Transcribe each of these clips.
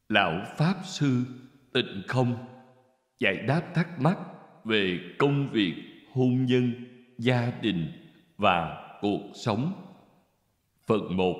Lão Pháp Sư Tịnh Không giải đáp thắc mắc về công việc, hôn nhân, gia đình và cuộc sống. Phần 1.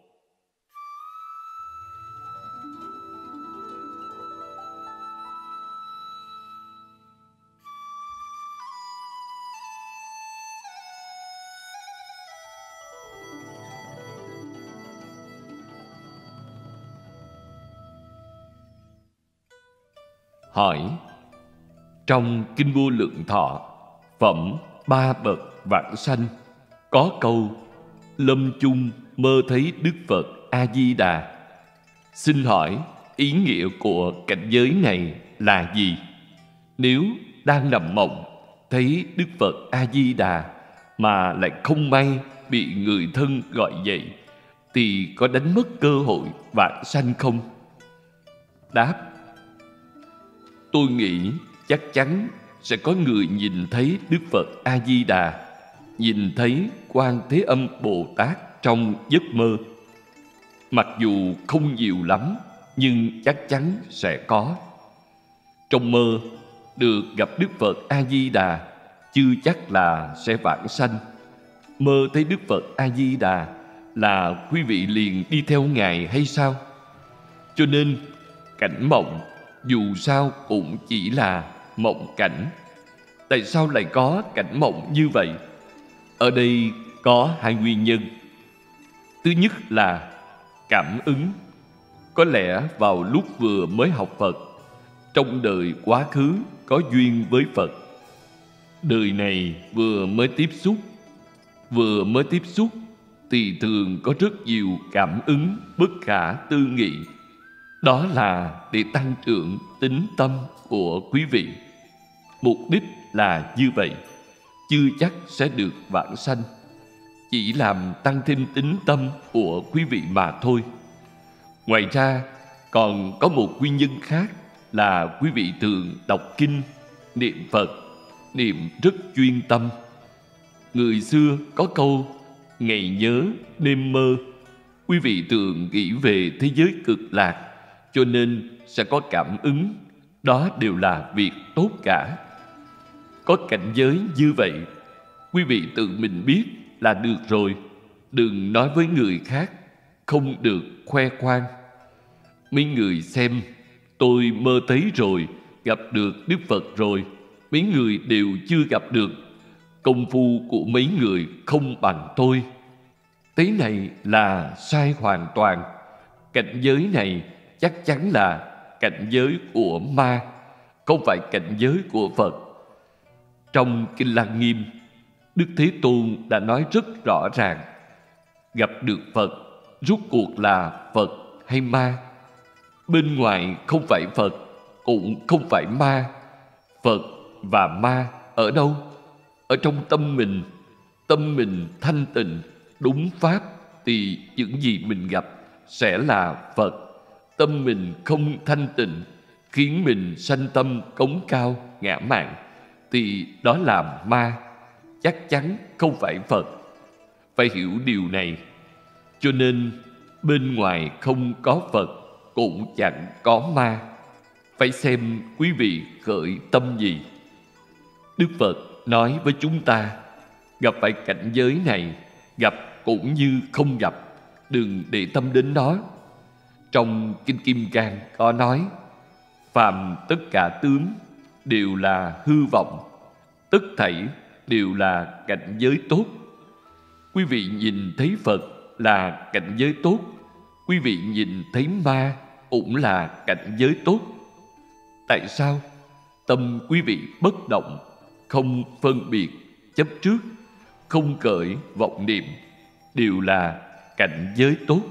Hỏi: trong Kinh Vô Lượng Thọ, phẩm Ba Bậc Vãng Sanh, có câu lâm chung mơ thấy Đức Phật A-di-đà. Xin hỏi ý nghĩa của cảnh giới này là gì? Nếu đang nằm mộng thấy Đức Phật A-di-đà mà lại không may bị người thân gọi dậy, thì có đánh mất cơ hội vãng sanh không? Đáp: tôi nghĩ chắc chắn sẽ có người nhìn thấy Đức Phật A-di-đà, nhìn thấy Quan Thế Âm Bồ Tát trong giấc mơ. Mặc dù không nhiều lắm, nhưng chắc chắn sẽ có. Trong mơ được gặp Đức Phật A-di-đà chưa chắc là sẽ vãng sanh. Mơ thấy Đức Phật A-di-đà là quý vị liền đi theo Ngài hay sao? Cho nên cảnh mộng dù sao cũng chỉ là mộng cảnh. Tại sao lại có cảnh mộng như vậy? Ở đây có hai nguyên nhân. Thứ nhất là cảm ứng. Có lẽ vào lúc vừa mới học Phật, trong đời quá khứ có duyên với Phật. Đời này vừa mới tiếp xúc thì thường có rất nhiều cảm ứng bất khả tư nghị. Đó là để tăng trưởng tín tâm của quý vị. Mục đích là như vậy, chưa chắc sẽ được vãng sanh. Chỉ làm tăng thêm tín tâm của quý vị mà thôi. Ngoài ra, còn có một nguyên nhân khác là quý vị thường đọc kinh, niệm Phật, niệm rất chuyên tâm. Người xưa có câu ngày nhớ, đêm mơ. Quý vị thường nghĩ về thế giới cực lạc, cho nên sẽ có cảm ứng. Đó đều là việc tốt cả. Có cảnh giới như vậy, quý vị tự mình biết là được rồi. Đừng nói với người khác, không được khoe khoang. Mấy người xem, tôi mơ thấy rồi, gặp được Đức Phật rồi. Mấy người đều chưa gặp được. Công phu của mấy người không bằng tôi. Thế này là sai hoàn toàn. Cảnh giới này chắc chắn là cảnh giới của ma, không phải cảnh giới của Phật. Trong Kinh Lăng Nghiêm, Đức Thế Tôn đã nói rất rõ ràng, gặp được Phật rốt cuộc là Phật hay ma? Bên ngoài không phải Phật, cũng không phải ma. Phật và ma ở đâu? Ở trong tâm mình. Tâm mình thanh tịnh, đúng pháp thì những gì mình gặp sẽ là Phật. Tâm mình không thanh tịnh, khiến mình sanh tâm cống cao, ngã mạn, thì đó là ma, chắc chắn không phải Phật. Phải hiểu điều này. Cho nên bên ngoài không có Phật, cũng chẳng có ma. Phải xem quý vị khởi tâm gì. Đức Phật nói với chúng ta, gặp phải cảnh giới này, gặp cũng như không gặp, đừng để tâm đến nó. Trong Kinh Kim Cang có nói, phàm tất cả tướng đều là hư vọng, tất thảy đều là cảnh giới tốt. Quý vị nhìn thấy Phật là cảnh giới tốt, quý vị nhìn thấy ma cũng là cảnh giới tốt. Tại sao? Tâm quý vị bất động, không phân biệt, chấp trước, không khởi vọng niệm, đều là cảnh giới tốt.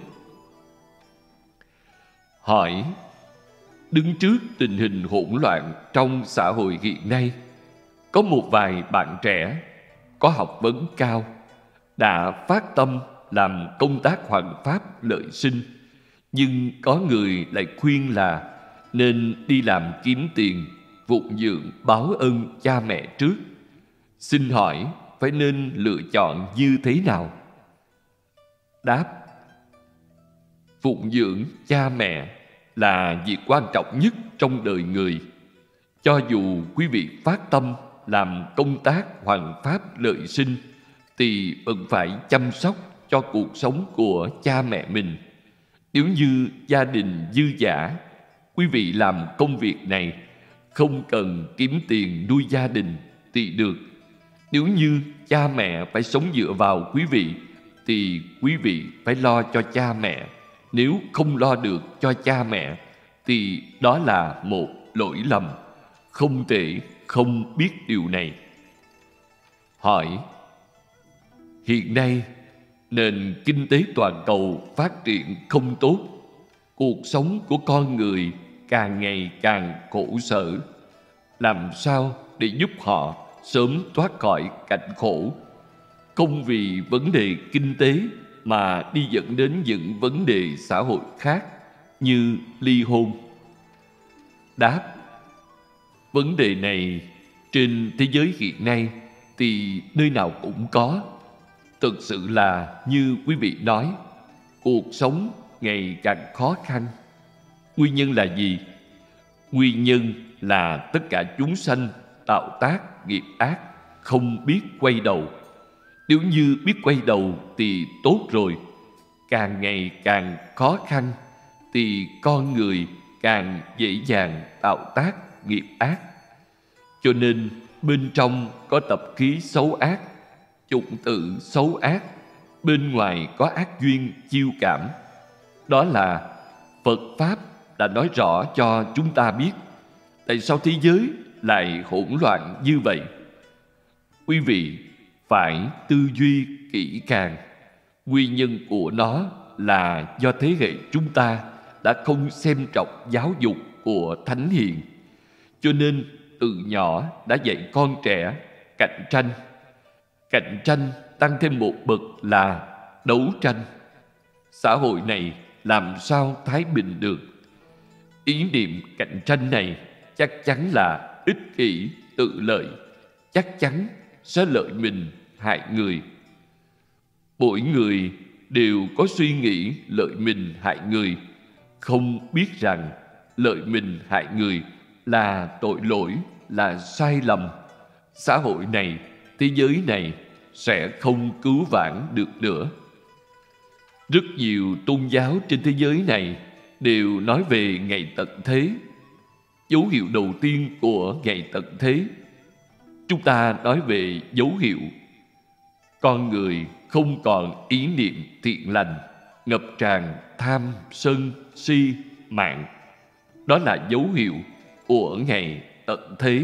Hỏi: đứng trước tình hình hỗn loạn trong xã hội hiện nay, có một vài bạn trẻ có học vấn cao đã phát tâm làm công tác hoằng pháp lợi sinh, nhưng có người lại khuyên là nên đi làm kiếm tiền, phụng dưỡng báo ân cha mẹ trước. Xin hỏi phải nên lựa chọn như thế nào? Đáp: phụng dưỡng cha mẹ là việc quan trọng nhất trong đời người. Cho dù quý vị phát tâm làm công tác hoằng pháp lợi sinh, thì vẫn phải chăm sóc cho cuộc sống của cha mẹ mình. Nếu như gia đình dư dả, quý vị làm công việc này không cần kiếm tiền nuôi gia đình thì được. Nếu như cha mẹ phải sống dựa vào quý vị, thì quý vị phải lo cho cha mẹ. Nếu không lo được cho cha mẹ, thì đó là một lỗi lầm. Không thể không biết điều này. Hỏi: hiện nay nền kinh tế toàn cầu phát triển không tốt, cuộc sống của con người càng ngày càng khổ sở. Làm sao để giúp họ sớm thoát khỏi cảnh khổ, không vì vấn đề kinh tế mà đi dẫn đến những vấn đề xã hội khác như ly hôn? Đáp: vấn đề này trên thế giới hiện nay thì nơi nào cũng có. Thực sự là như quý vị nói, cuộc sống ngày càng khó khăn. Nguyên nhân là gì? Nguyên nhân là tất cả chúng sanh tạo tác nghiệp ác, không biết quay đầu. Nếu như biết quay đầu thì tốt rồi. Càng ngày càng khó khăn thì con người càng dễ dàng tạo tác nghiệp ác. Cho nên bên trong có tập khí xấu ác, chủng tử xấu ác, bên ngoài có ác duyên chiêu cảm. Đó là Phật Pháp đã nói rõ cho chúng ta biết tại sao thế giới lại hỗn loạn như vậy. Quý vị phải tư duy kỹ càng. Nguyên nhân của nó là do thế hệ chúng ta đã không xem trọng giáo dục của Thánh Hiền, cho nên từ nhỏ đã dạy con trẻ cạnh tranh. Cạnh tranh tăng thêm một bậc là đấu tranh. Xã hội này làm sao thái bình được? Ý niệm cạnh tranh này chắc chắn là ích kỷ, tự lợi, chắc chắn sẽ lợi mình hại người. Mỗi người đều có suy nghĩ lợi mình hại người, không biết rằng lợi mình hại người là tội lỗi, là sai lầm. Xã hội này, thế giới này sẽ không cứu vãn được nữa. Rất nhiều tôn giáo trên thế giới này đều nói về ngày tận thế. Dấu hiệu đầu tiên của ngày tận thế, chúng ta nói về dấu hiệu. Con người không còn ý niệm thiện lành, ngập tràn tham, sân, si, mạn. Đó là dấu hiệu của ngày tận thế.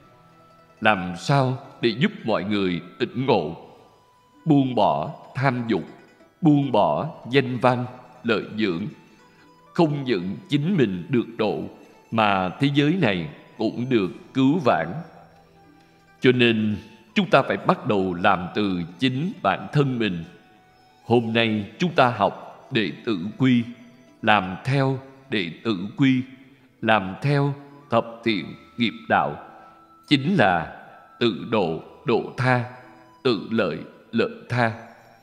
Làm sao để giúp mọi người tỉnh ngộ, buông bỏ tham dục, buông bỏ danh văn, lợi dưỡng? Không những chính mình được độ, mà thế giới này cũng được cứu vãn. Cho nên chúng ta phải bắt đầu làm từ chính bản thân mình. Hôm nay chúng ta học đệ tử quy, làm theo đệ tử quy, làm theo thập thiện nghiệp đạo, chính là tự độ độ tha, tự lợi lợi tha.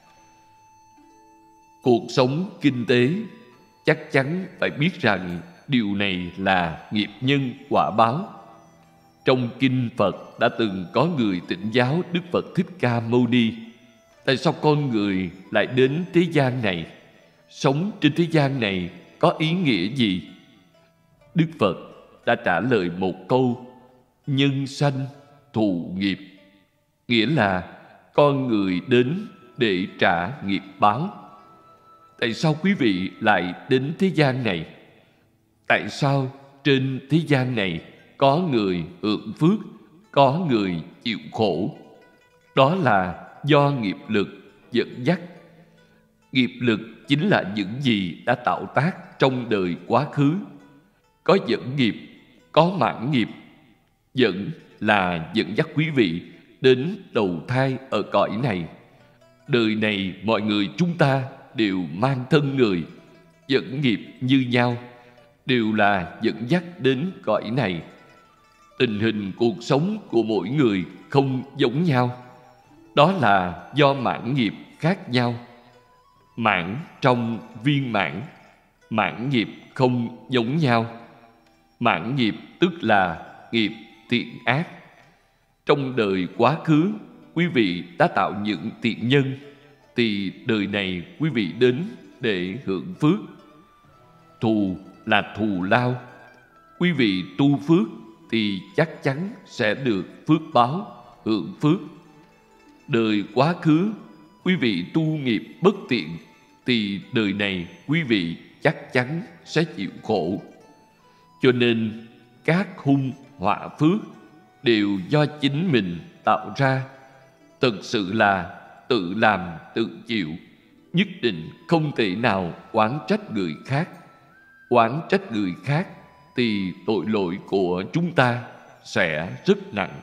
Cuộc sống kinh tế chắc chắn phải biết rằng điều này là nghiệp nhân quả báo. Trong kinh Phật đã từng có người thỉnh giáo Đức Phật Thích Ca Mâu Ni: tại sao con người lại đến thế gian này? Sống trên thế gian này có ý nghĩa gì? Đức Phật đã trả lời một câu: nhân sanh thụ nghiệp. Nghĩa là con người đến để trả nghiệp báo. Tại sao quý vị lại đến thế gian này? Tại sao trên thế gian này có người hưởng phước, có người chịu khổ? Đó là do nghiệp lực dẫn dắt. Nghiệp lực chính là những gì đã tạo tác trong đời quá khứ. Có dẫn nghiệp, có mãn nghiệp. Dẫn là dẫn dắt quý vị đến đầu thai ở cõi này. Đời này mọi người chúng ta đều mang thân người, dẫn nghiệp như nhau, đều là dẫn dắt đến cõi này. Tình hình cuộc sống của mỗi người không giống nhau. Đó là do mãn nghiệp khác nhau. Mãn trong viên mãn, Mãn nghiệp không giống nhau. Mãn nghiệp tức là nghiệp thiện ác. Trong đời quá khứ, quý vị đã tạo những thiện nhân, thì đời này quý vị đến để hưởng phước. Thù là thù lao. Quý vị tu phước thì chắc chắn sẽ được phước báo, hưởng phước. Đời quá khứ, quý vị tu nghiệp bất thiện, thì đời này quý vị chắc chắn sẽ chịu khổ. Cho nên các hung họa phước đều do chính mình tạo ra. Thực sự là tự làm tự chịu, nhất định không thể nào oán trách người khác. Oán trách người khác thì tội lỗi của chúng ta sẽ rất nặng.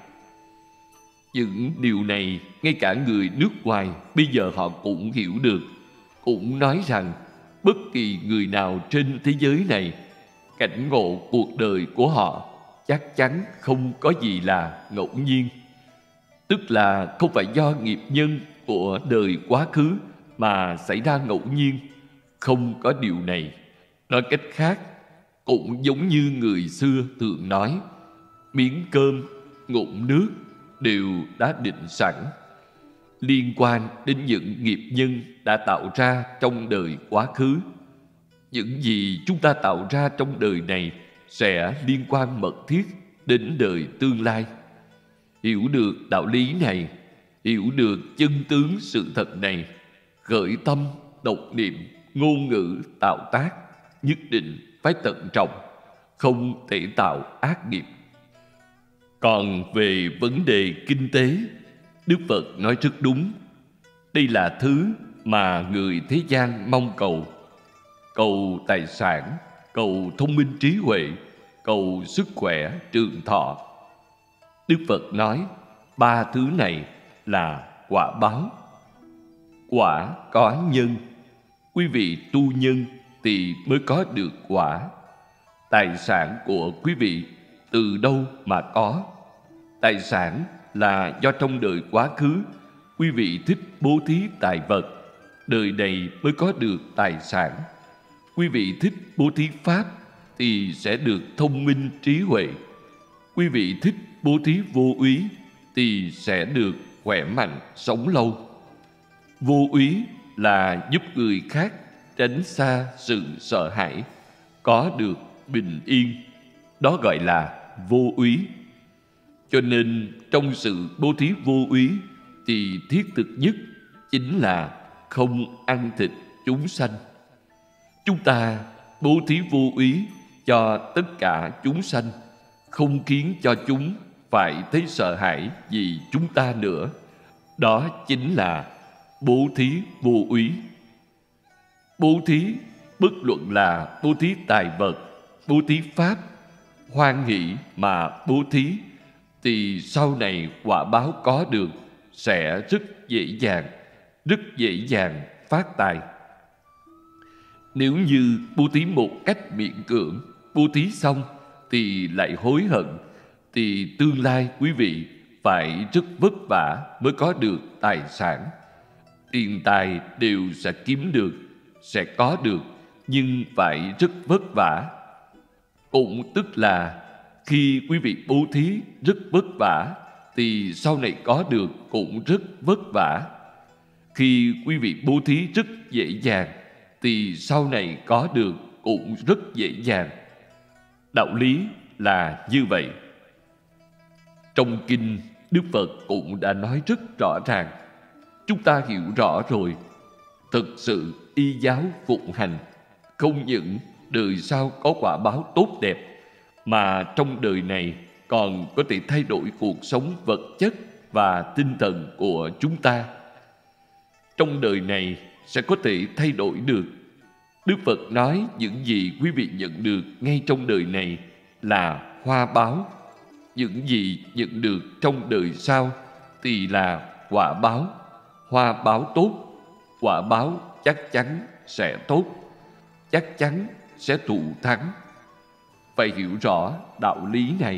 Những điều này ngay cả người nước ngoài bây giờ họ cũng hiểu được, cũng nói rằng bất kỳ người nào trên thế giới này, cảnh ngộ cuộc đời của họ chắc chắn không có gì là ngẫu nhiên. Tức là không phải do nghiệp nhân của đời quá khứ mà xảy ra ngẫu nhiên. Không có điều này. Nói cách khác, cũng giống như người xưa thường nói, miếng cơm, ngụm nước đều đã định sẵn. Liên quan đến những nghiệp nhân đã tạo ra trong đời quá khứ. Những gì chúng ta tạo ra trong đời này sẽ liên quan mật thiết đến đời tương lai. Hiểu được đạo lý này, hiểu được chân tướng sự thật này, khởi tâm, độc niệm, ngôn ngữ, tạo tác, nhất định phải tận trọng, không thể tạo ác nghiệp. Còn về vấn đề kinh tế, Đức Phật nói rất đúng. Đây là thứ mà người thế gian mong cầu. Cầu tài sản, cầu thông minh trí huệ, cầu sức khỏe, trường thọ. Đức Phật nói, ba thứ này là quả báo. Quả có nhân. Quý vị tu nhân thì mới có được quả. Tài sản của quý vị từ đâu mà có? Tài sản là do trong đời quá khứ quý vị thích bố thí tài vật, đời này mới có được tài sản. Quý vị thích bố thí pháp thì sẽ được thông minh trí huệ. Quý vị thích bố thí vô úy thì sẽ được khỏe mạnh, sống lâu. Vô úy là giúp người khác tránh xa sự sợ hãi, có được bình yên. Đó gọi là vô úy. Cho nên trong sự bố thí vô úy thì thiết thực nhất chính là không ăn thịt chúng sanh. Chúng ta bố thí vô úy cho tất cả chúng sanh, không khiến cho chúng phải thấy sợ hãi vì chúng ta nữa. Đó chính là bố thí vô úy. Bố thí bất luận là bố thí tài vật, bố thí pháp, hoan hỷ mà bố thí thì sau này quả báo có được sẽ rất dễ dàng phát tài. Nếu như bố thí một cách miễn cưỡng, bố thí xong thì lại hối hận, thì tương lai quý vị phải rất vất vả mới có được tài sản. Tiền tài đều sẽ kiếm được, sẽ có được, nhưng phải rất vất vả. Cũng tức là khi quý vị bố thí rất vất vả thì sau này có được cũng rất vất vả. Khi quý vị bố thí rất dễ dàng thì sau này có được cũng rất dễ dàng. Đạo lý là như vậy. Trong kinh, Đức Phật cũng đã nói rất rõ ràng. Chúng ta hiểu rõ rồi. Thực sự y giáo phụng hành, không những đời sau có quả báo tốt đẹp, mà trong đời này còn có thể thay đổi cuộc sống vật chất và tinh thần của chúng ta. Trong đời này sẽ có thể thay đổi được. Đức Phật nói những gì quý vị nhận được ngay trong đời này là hoa báo. Những gì nhận được trong đời sau thì là quả báo. Hoa báo tốt, quả báo chắc chắn sẽ tốt, chắc chắn sẽ thụ thắng. Phải hiểu rõ đạo lý này.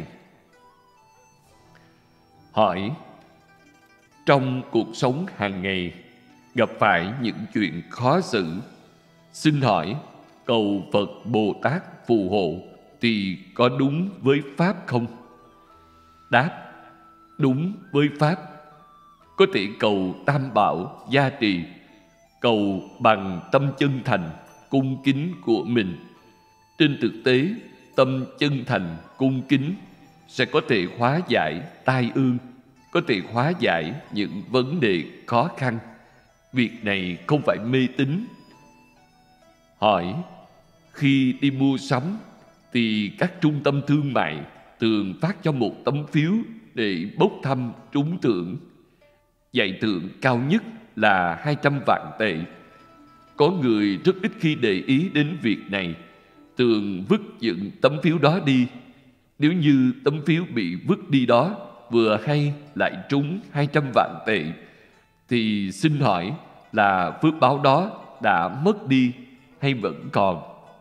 Hỏi: trong cuộc sống hàng ngày gặp phải những chuyện khó xử, xin hỏi cầu Phật Bồ Tát phù hộ thì có đúng với Pháp không? Đáp: đúng với Pháp. Có thể cầu Tam Bảo gia trì, cầu bằng tâm chân thành, cung kính của mình. Trên thực tế, tâm chân thành, cung kính sẽ có thể hóa giải tai ương, có thể hóa giải những vấn đề khó khăn. Việc này không phải mê tín. Hỏi: khi đi mua sắm thì các trung tâm thương mại thường phát cho một tấm phiếu để bốc thăm trúng thưởng. Giải thưởng cao nhất là 200 vạn tệ. Có người rất ít khi để ý đến việc này, thường vứt những tấm phiếu đó đi. Nếu như tấm phiếu bị vứt đi đó vừa hay lại trúng 200 vạn tệ, thì xin hỏi là phước báo đó đã mất đi hay vẫn còn?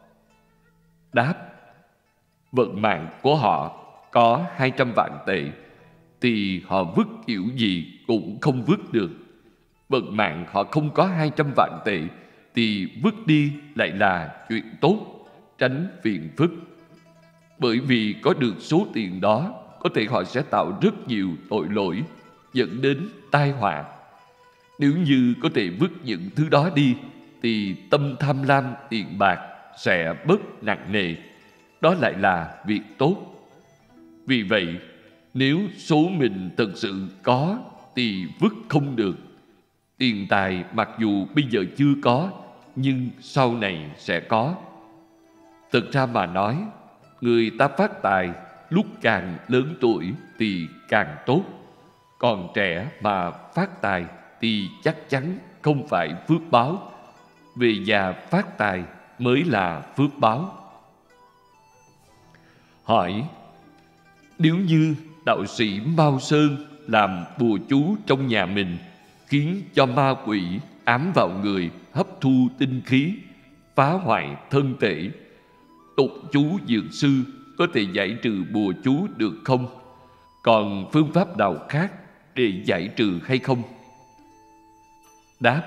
Đáp: vận mạng của họ có 200 vạn tệ thì họ vứt kiểu gì cũng không vứt được. Vận mạng họ không có 200 vạn tệ thì vứt đi lại là chuyện tốt, tránh phiền phức. Bởi vì có được số tiền đó, có thể họ sẽ tạo rất nhiều tội lỗi, dẫn đến tai họa. Nếu như có thể vứt những thứ đó đi, thì tâm tham lam tiền bạc sẽ bớt nặng nề. Đó lại là việc tốt. Vì vậy, nếu số mình thật sự có thì vứt không được. Tiền tài mặc dù bây giờ chưa có, nhưng sau này sẽ có. Thực ra mà nói, người ta phát tài lúc càng lớn tuổi thì càng tốt. Còn trẻ mà phát tài thì chắc chắn không phải phước báo. Về già phát tài mới là phước báo. Hỏi: nếu như đạo sĩ Mao Sơn làm bùa chú trong nhà mình, khiến cho ma quỷ ám vào người, hấp thu tinh khí, phá hoại thân thể, tục chú dược sư có thể giải trừ bùa chú được không? Còn phương pháp nào khác để giải trừ hay không? Đáp: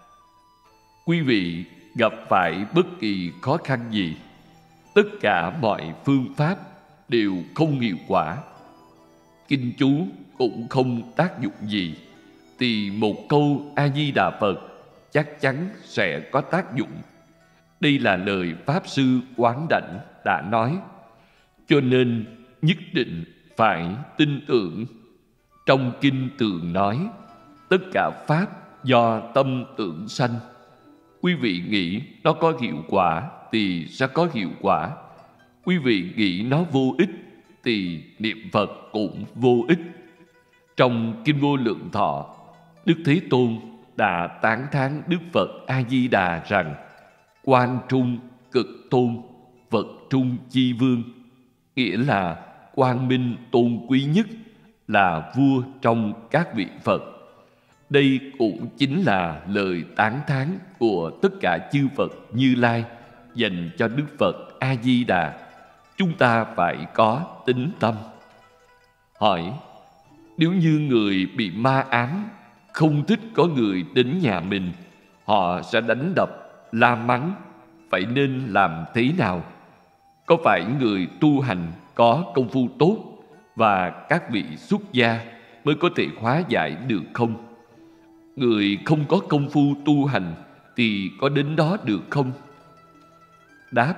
quý vị gặp phải bất kỳ khó khăn gì, tất cả mọi phương pháp đều không hiệu quả, kinh chú cũng không tác dụng gì, thì một câu A Di Đà Phật chắc chắn sẽ có tác dụng. Đây là lời Pháp Sư Quán Đảnh đã nói. Cho nên nhất định phải tin tưởng. Trong kinh tường nói, tất cả Pháp do tâm tưởng sanh. Quý vị nghĩ nó có hiệu quả thì sẽ có hiệu quả. Quý vị nghĩ nó vô ích thì niệm Phật cũng vô ích. Trong Kinh Vô Lượng Thọ, Đức Thế Tôn đã tán thán Đức Phật A-di-đà rằng: Quan Trung Cực Tôn, Phật Trung Chi Vương, nghĩa là quang minh tôn quý nhất, là vua trong các vị Phật. Đây cũng chính là lời tán thán của tất cả chư Phật Như Lai dành cho Đức Phật A-di-đà. Chúng ta phải có tín tâm. Hỏi: nếu như người bị ma ám, không thích có người đến nhà mình, họ sẽ đánh đập, la mắng, phải nên làm thế nào? Có phải người tu hành có công phu tốt và các vị xuất gia mới có thể hóa giải được không? Người không có công phu tu hành thì có đến đó được không? Đáp: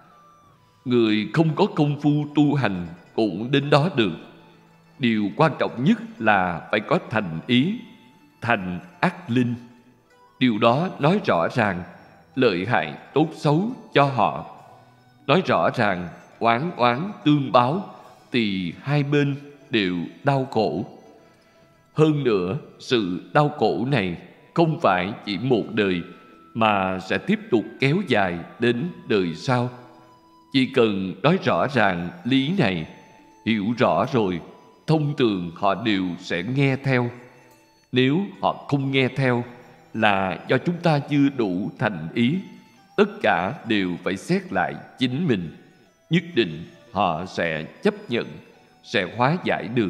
người không có công phu tu hành cũng đến đó được. Điều quan trọng nhất là phải có thành ý, thành ác linh. Điều đó nói rõ ràng lợi hại tốt xấu cho họ. Nói rõ ràng oán oán tương báo thì hai bên đều đau khổ. Hơn nữa, sự đau khổ này không phải chỉ một đời mà sẽ tiếp tục kéo dài đến đời sau. Chỉ cần nói rõ ràng lý này, hiểu rõ rồi, thông thường họ đều sẽ nghe theo. Nếu họ không nghe theo là do chúng ta chưa đủ thành ý. Tất cả đều phải xét lại chính mình. Nhất định họ sẽ chấp nhận, sẽ hóa giải được.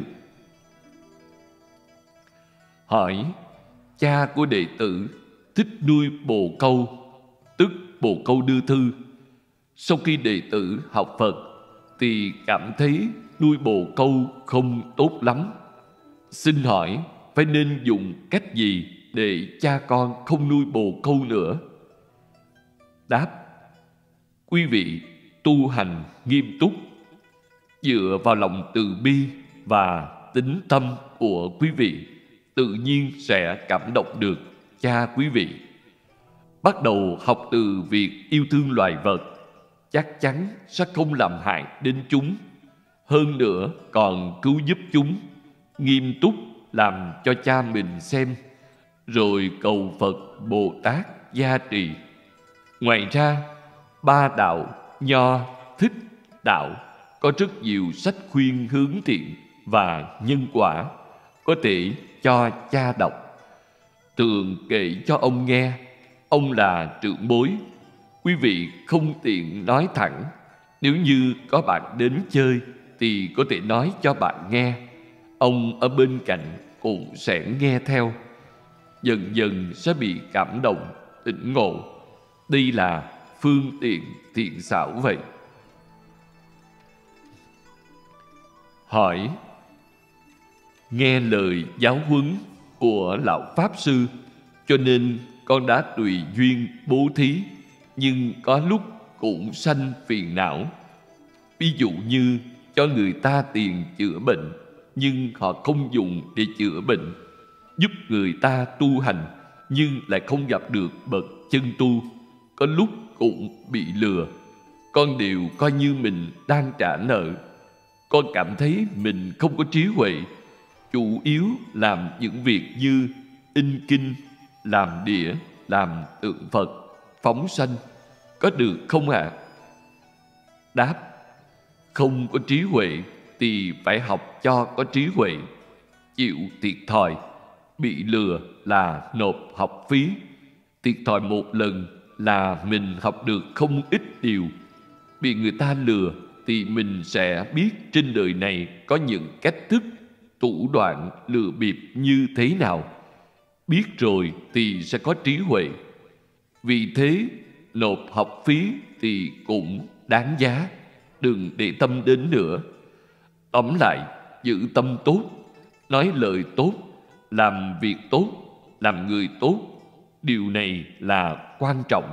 Hỏi: cha của đệ tử thích nuôi bồ câu, tức bồ câu đưa thư, Sau khi đệ tử học Phật thì cảm thấy nuôi bồ câu không tốt lắm. Xin hỏi phải nên dùng cách gì để cha con không nuôi bồ câu nữa? Đáp: quý vị tu hành nghiêm túc, dựa vào lòng từ bi và tín tâm của quý vị, tự nhiên sẽ cảm động được cha quý vị. Bắt đầu học từ việc yêu thương loài vật, chắc chắn sẽ không làm hại đến chúng. Hơn nữa còn cứu giúp chúng, nghiêm túc làm cho cha mình xem, rồi cầu Phật Bồ Tát gia trì. Ngoài ra, Ba Đạo, Nho, Thích Đạo có rất nhiều sách khuyên hướng thiện và nhân quả, có thể cho cha đọc. Thường kể cho ông nghe. Ông là trưởng bối, quý vị không tiện nói thẳng. Nếu như có bạn đến chơi thì có thể nói cho bạn nghe. Ông ở bên cạnh cũng sẽ nghe theo. Dần dần sẽ bị cảm động, tỉnh ngộ. Đây là phương tiện thiện xảo vậy. Hỏi: nghe lời giáo huấn của Lão Pháp Sư, cho nên con đã tùy duyên bố thí, nhưng có lúc cũng sanh phiền não. Ví dụ như cho người ta tiền chữa bệnh, nhưng họ không dùng để chữa bệnh. Giúp người ta tu hành, nhưng lại không gặp được bậc chân tu. Có lúc cũng bị lừa. Con đều coi như mình đang trả nợ. Con cảm thấy mình không có trí huệ, chủ yếu làm những việc như in kinh, làm đĩa, làm tượng Phật, phóng sanh. Có được không ạ? Đáp: không có trí huệ thì phải học cho có trí huệ. Chịu thiệt thòi, bị lừa là nộp học phí. Thiệt thòi một lần là mình học được không ít điều. Bị người ta lừa thì mình sẽ biết trên đời này có những cách thức, thủ đoạn lừa bịp như thế nào. Biết rồi thì sẽ có trí huệ. Vì thế, nộp học phí thì cũng đáng giá. Đừng để tâm đến nữa. Tóm lại, giữ tâm tốt, nói lời tốt, làm việc tốt, làm người tốt. Điều này là quan trọng.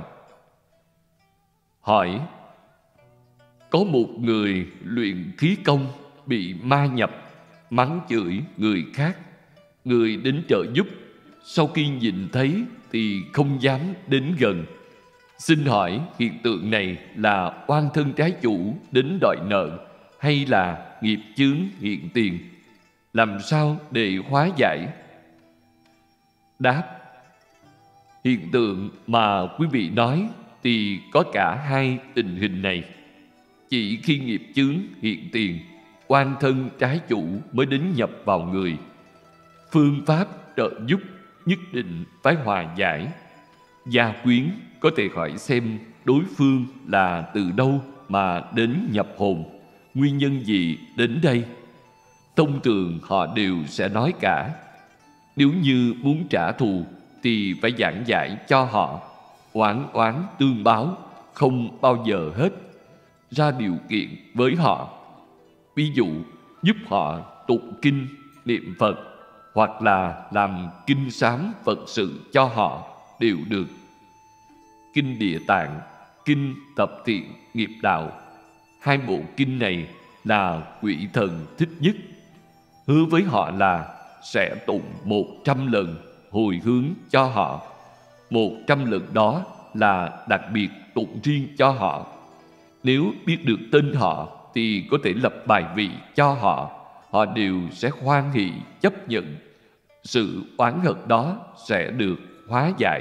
Hỏi: có một người luyện khí công bị ma nhập, mắng chửi người khác. Người đến trợ giúp, sau khi nhìn thấy thì không dám đến gần. Xin hỏi hiện tượng này là oan thân trái chủ đến đòi nợ, hay là nghiệp chướng hiện tiền? Làm sao để hóa giải? Đáp: hiện tượng mà quý vị nói thì có cả hai tình hình này. Chỉ khi nghiệp chướng hiện tiền, oan thân trái chủ mới đến nhập vào người. Phương pháp trợ giúp nhất định phải hòa giải. Gia quyến có thể hỏi xem đối phương là từ đâu mà đến nhập hồn, nguyên nhân gì đến đây. Thông thường họ đều sẽ nói cả. Nếu như muốn trả thù thì phải giảng giải cho họ, oán oán tương báo, không bao giờ hết. Ra điều kiện với họ. Ví dụ giúp họ tụng kinh, niệm Phật, hoặc là làm kinh sám Phật sự cho họ đều được. Kinh Địa Tạng, kinh Tập Thiện Nghiệp Đạo, hai bộ kinh này là quỷ thần thích nhất. Hứa với họ là sẽ tụng 100 lần hồi hướng cho họ. 100 lần đó là đặc biệt tụng riêng cho họ. Nếu biết được tên họ thì có thể lập bài vị cho họ. Họ đều sẽ hoan hỷ chấp nhận. Sự oán hận đó sẽ được hóa giải.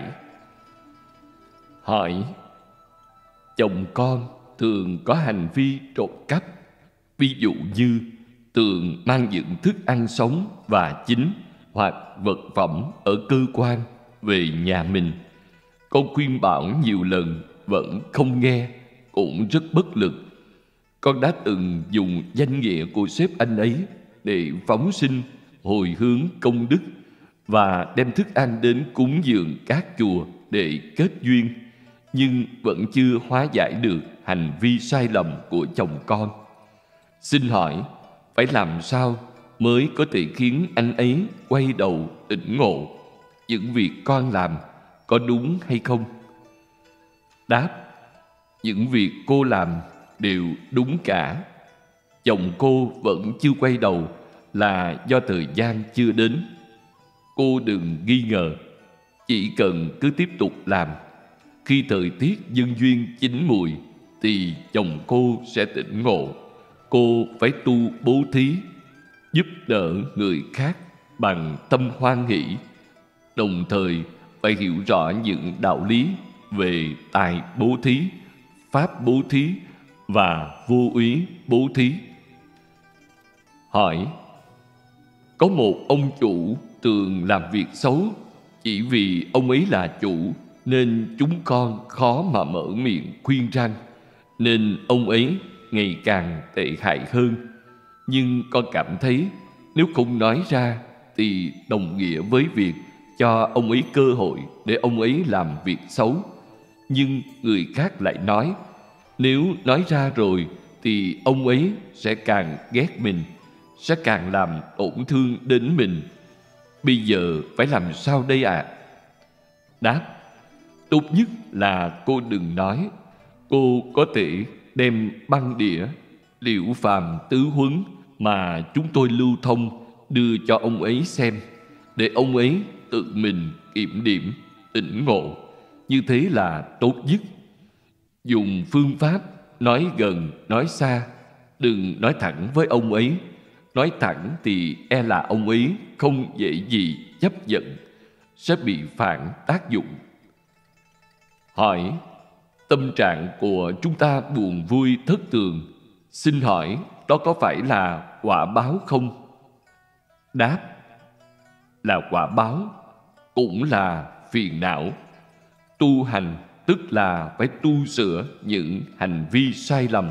Hỏi: chồng con thường có hành vi trộm cắp. Ví dụ như thường mang những thức ăn sống và chín hoặc vật phẩm ở cơ quan về nhà mình. Con khuyên bảo nhiều lần vẫn không nghe, cũng rất bất lực. Con đã từng dùng danh nghĩa của sếp anh ấy để phóng sinh, hồi hướng công đức và đem thức ăn đến cúng dường các chùa để kết duyên, nhưng vẫn chưa hóa giải được. hành vi sai lầm của chồng con. Xin hỏi, phải làm sao mới có thể khiến anh ấy quay đầu tỉnh ngộ? Những việc con làm có đúng hay không? Đáp: những việc cô làm đều đúng cả. Chồng cô vẫn chưa quay đầu là do thời gian chưa đến. Cô đừng nghi ngờ, chỉ cần cứ tiếp tục làm. Khi thời tiết nhân duyên chín mùi thì chồng cô sẽ tỉnh ngộ. Cô phải tu bố thí, giúp đỡ người khác bằng tâm hoan hỷ, đồng thời phải hiểu rõ những đạo lý về tài bố thí, pháp bố thí và vô úy bố thí. Hỏi: có một ông chủ thường làm việc xấu, chỉ vì ông ấy là chủ nên chúng con khó mà mở miệng khuyên răn, nên ông ấy ngày càng tệ hại hơn. Nhưng con cảm thấy nếu không nói ra thì đồng nghĩa với việc cho ông ấy cơ hội để ông ấy làm việc xấu. Nhưng người khác lại nói, nếu nói ra rồi thì ông ấy sẽ càng ghét mình, sẽ càng làm tổn thương đến mình. Bây giờ phải làm sao đây ạ? Đáp: tốt nhất là cô đừng nói. Cô có thể đem băng đĩa Liễu Phàm Tứ Huấn mà chúng tôi lưu thông đưa cho ông ấy xem, để ông ấy tự mình kiểm điểm, tỉnh ngộ. Như thế là tốt nhất. Dùng phương pháp nói gần nói xa, đừng nói thẳng với ông ấy. Nói thẳng thì e là ông ấy không dễ gì chấp nhận, sẽ bị phản tác dụng. Hỏi: tâm trạng của chúng ta buồn vui thất thường, xin hỏi đó có phải là quả báo không? Đáp: là quả báo, cũng là phiền não. Tu hành tức là phải tu sửa những hành vi sai lầm.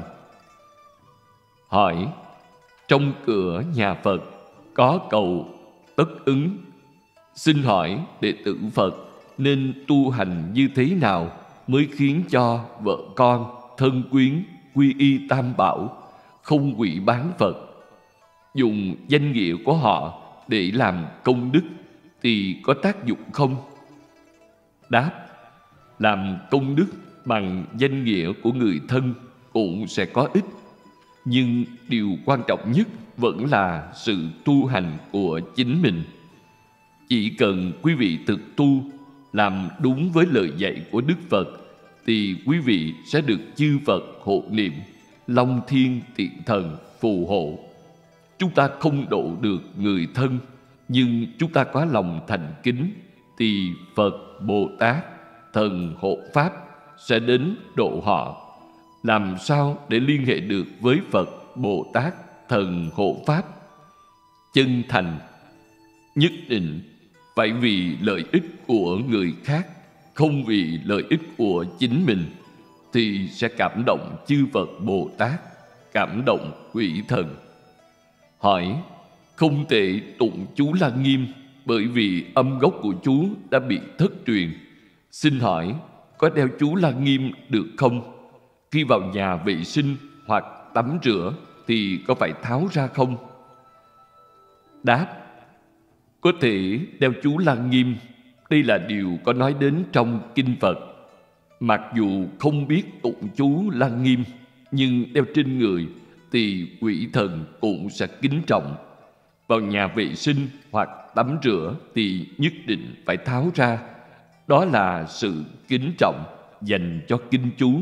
Hỏi: trong cửa nhà Phật có cầu tất ứng, xin hỏi đệ tử Phật nên tu hành như thế nào mới khiến cho vợ con, thân quyến quy y Tam Bảo, không hủy bán Phật? Dùng danh nghĩa của họ để làm công đức thì có tác dụng không? Đáp: làm công đức bằng danh nghĩa của người thân cũng sẽ có ích, nhưng điều quan trọng nhất vẫn là sự tu hành của chính mình. Chỉ cần quý vị thực tu, làm đúng với lời dạy của Đức Phật, thì quý vị sẽ được chư Phật hộ niệm, Long Thiên Thiện Thần phù hộ. Chúng ta không độ được người thân, nhưng chúng ta có lòng thành kính, thì Phật, Bồ Tát, Thần hộ Pháp sẽ đến độ họ. Làm sao để liên hệ được với Phật, Bồ Tát, Thần hộ Pháp? Chân thành, nhất định phải vì lợi ích của người khác, không vì lợi ích của chính mình, thì sẽ cảm động chư Phật Bồ Tát, cảm động quỷ thần. Hỏi: không thể tụng chú Lăng Nghiêm bởi vì âm gốc của chú đã bị thất truyền. Xin hỏi có đeo chú Lăng Nghiêm được không? Khi vào nhà vệ sinh hoặc tắm rửa thì có phải tháo ra không? Đáp: có thể đeo chú Lăng Nghiêm. Đây là điều có nói đến trong Kinh Phật. Mặc dù không biết tụng chú Lăng Nghiêm, nhưng đeo trên người thì quỷ thần cũng sẽ kính trọng. Vào nhà vệ sinh hoặc tắm rửa thì nhất định phải tháo ra. Đó là sự kính trọng dành cho kinh chú.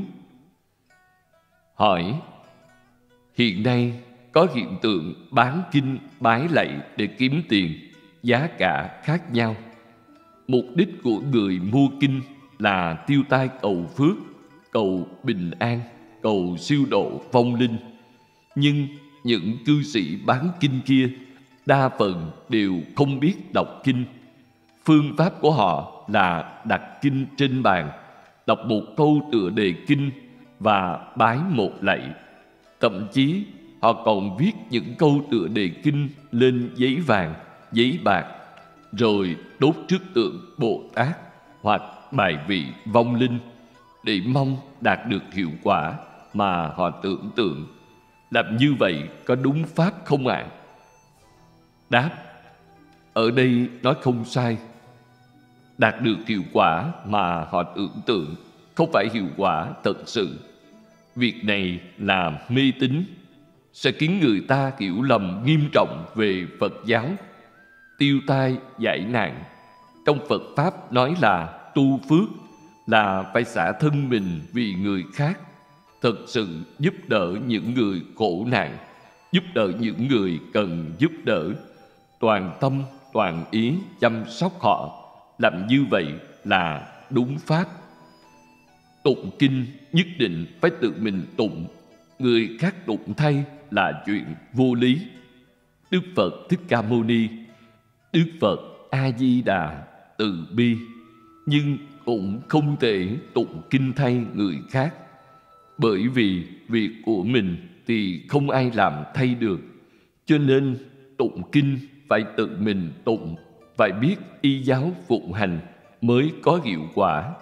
Hỏi: hiện nay có hiện tượng bán kinh bái lạy để kiếm tiền, giá cả khác nhau. Mục đích của người mua kinh là tiêu tai cầu phước, cầu bình an, cầu siêu độ vong linh. Nhưng những cư sĩ bán kinh kia đa phần đều không biết đọc kinh. Phương pháp của họ là đặt kinh trên bàn, đọc một câu tựa đề kinh và bái một lạy. Thậm chí họ còn viết những câu tựa đề kinh lên giấy vàng, giấy bạc, rồi đốt trước tượng Bồ Tát hoặc bài vị vong linh để mong đạt được hiệu quả, mà họ tưởng tượng. Làm như vậy có đúng pháp không ạ? Đáp: ở đây nói không sai. Đạt được hiệu quả mà họ tưởng tượng không phải hiệu quả thật sự. Việc này là mê tín, sẽ khiến người ta hiểu lầm nghiêm trọng về Phật giáo. Tiêu tai giải nạn, trong Phật Pháp nói là tu phước, là phải xả thân mình vì người khác, thật sự giúp đỡ những người khổ nạn, giúp đỡ những người cần giúp đỡ, toàn tâm toàn ý chăm sóc họ. Làm như vậy là đúng pháp. Tụng kinh nhất định phải tự mình tụng, người khác tụng thay là chuyện vô lý. Đức Phật Thích Ca Mâu Ni, Đức Phật A Di Đà từ bi, nhưng cũng không thể tụng kinh thay người khác, bởi vì việc của mình thì không ai làm thay được. Cho nên tụng kinh phải tự mình tụng, phải biết y giáo phụng hành mới có hiệu quả.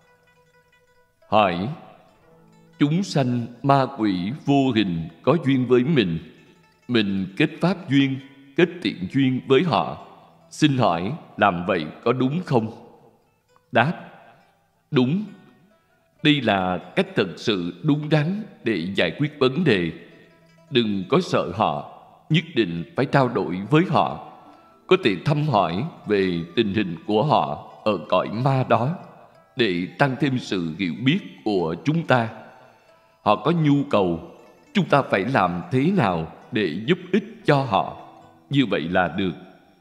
Hỏi: chúng sanh ma quỷ vô hình có duyên với mình kết pháp duyên, kết thiện duyên với họ. Xin hỏi làm vậy có đúng không? Đáp: đúng. Đây là cách thật sự đúng đắn để giải quyết vấn đề. Đừng có sợ họ, nhất định phải trao đổi với họ, có thể thăm hỏi về tình hình của họ ở cõi ma đó, để tăng thêm sự hiểu biết của chúng ta. Họ có nhu cầu, chúng ta phải làm thế nào để giúp ích cho họ, như vậy là được.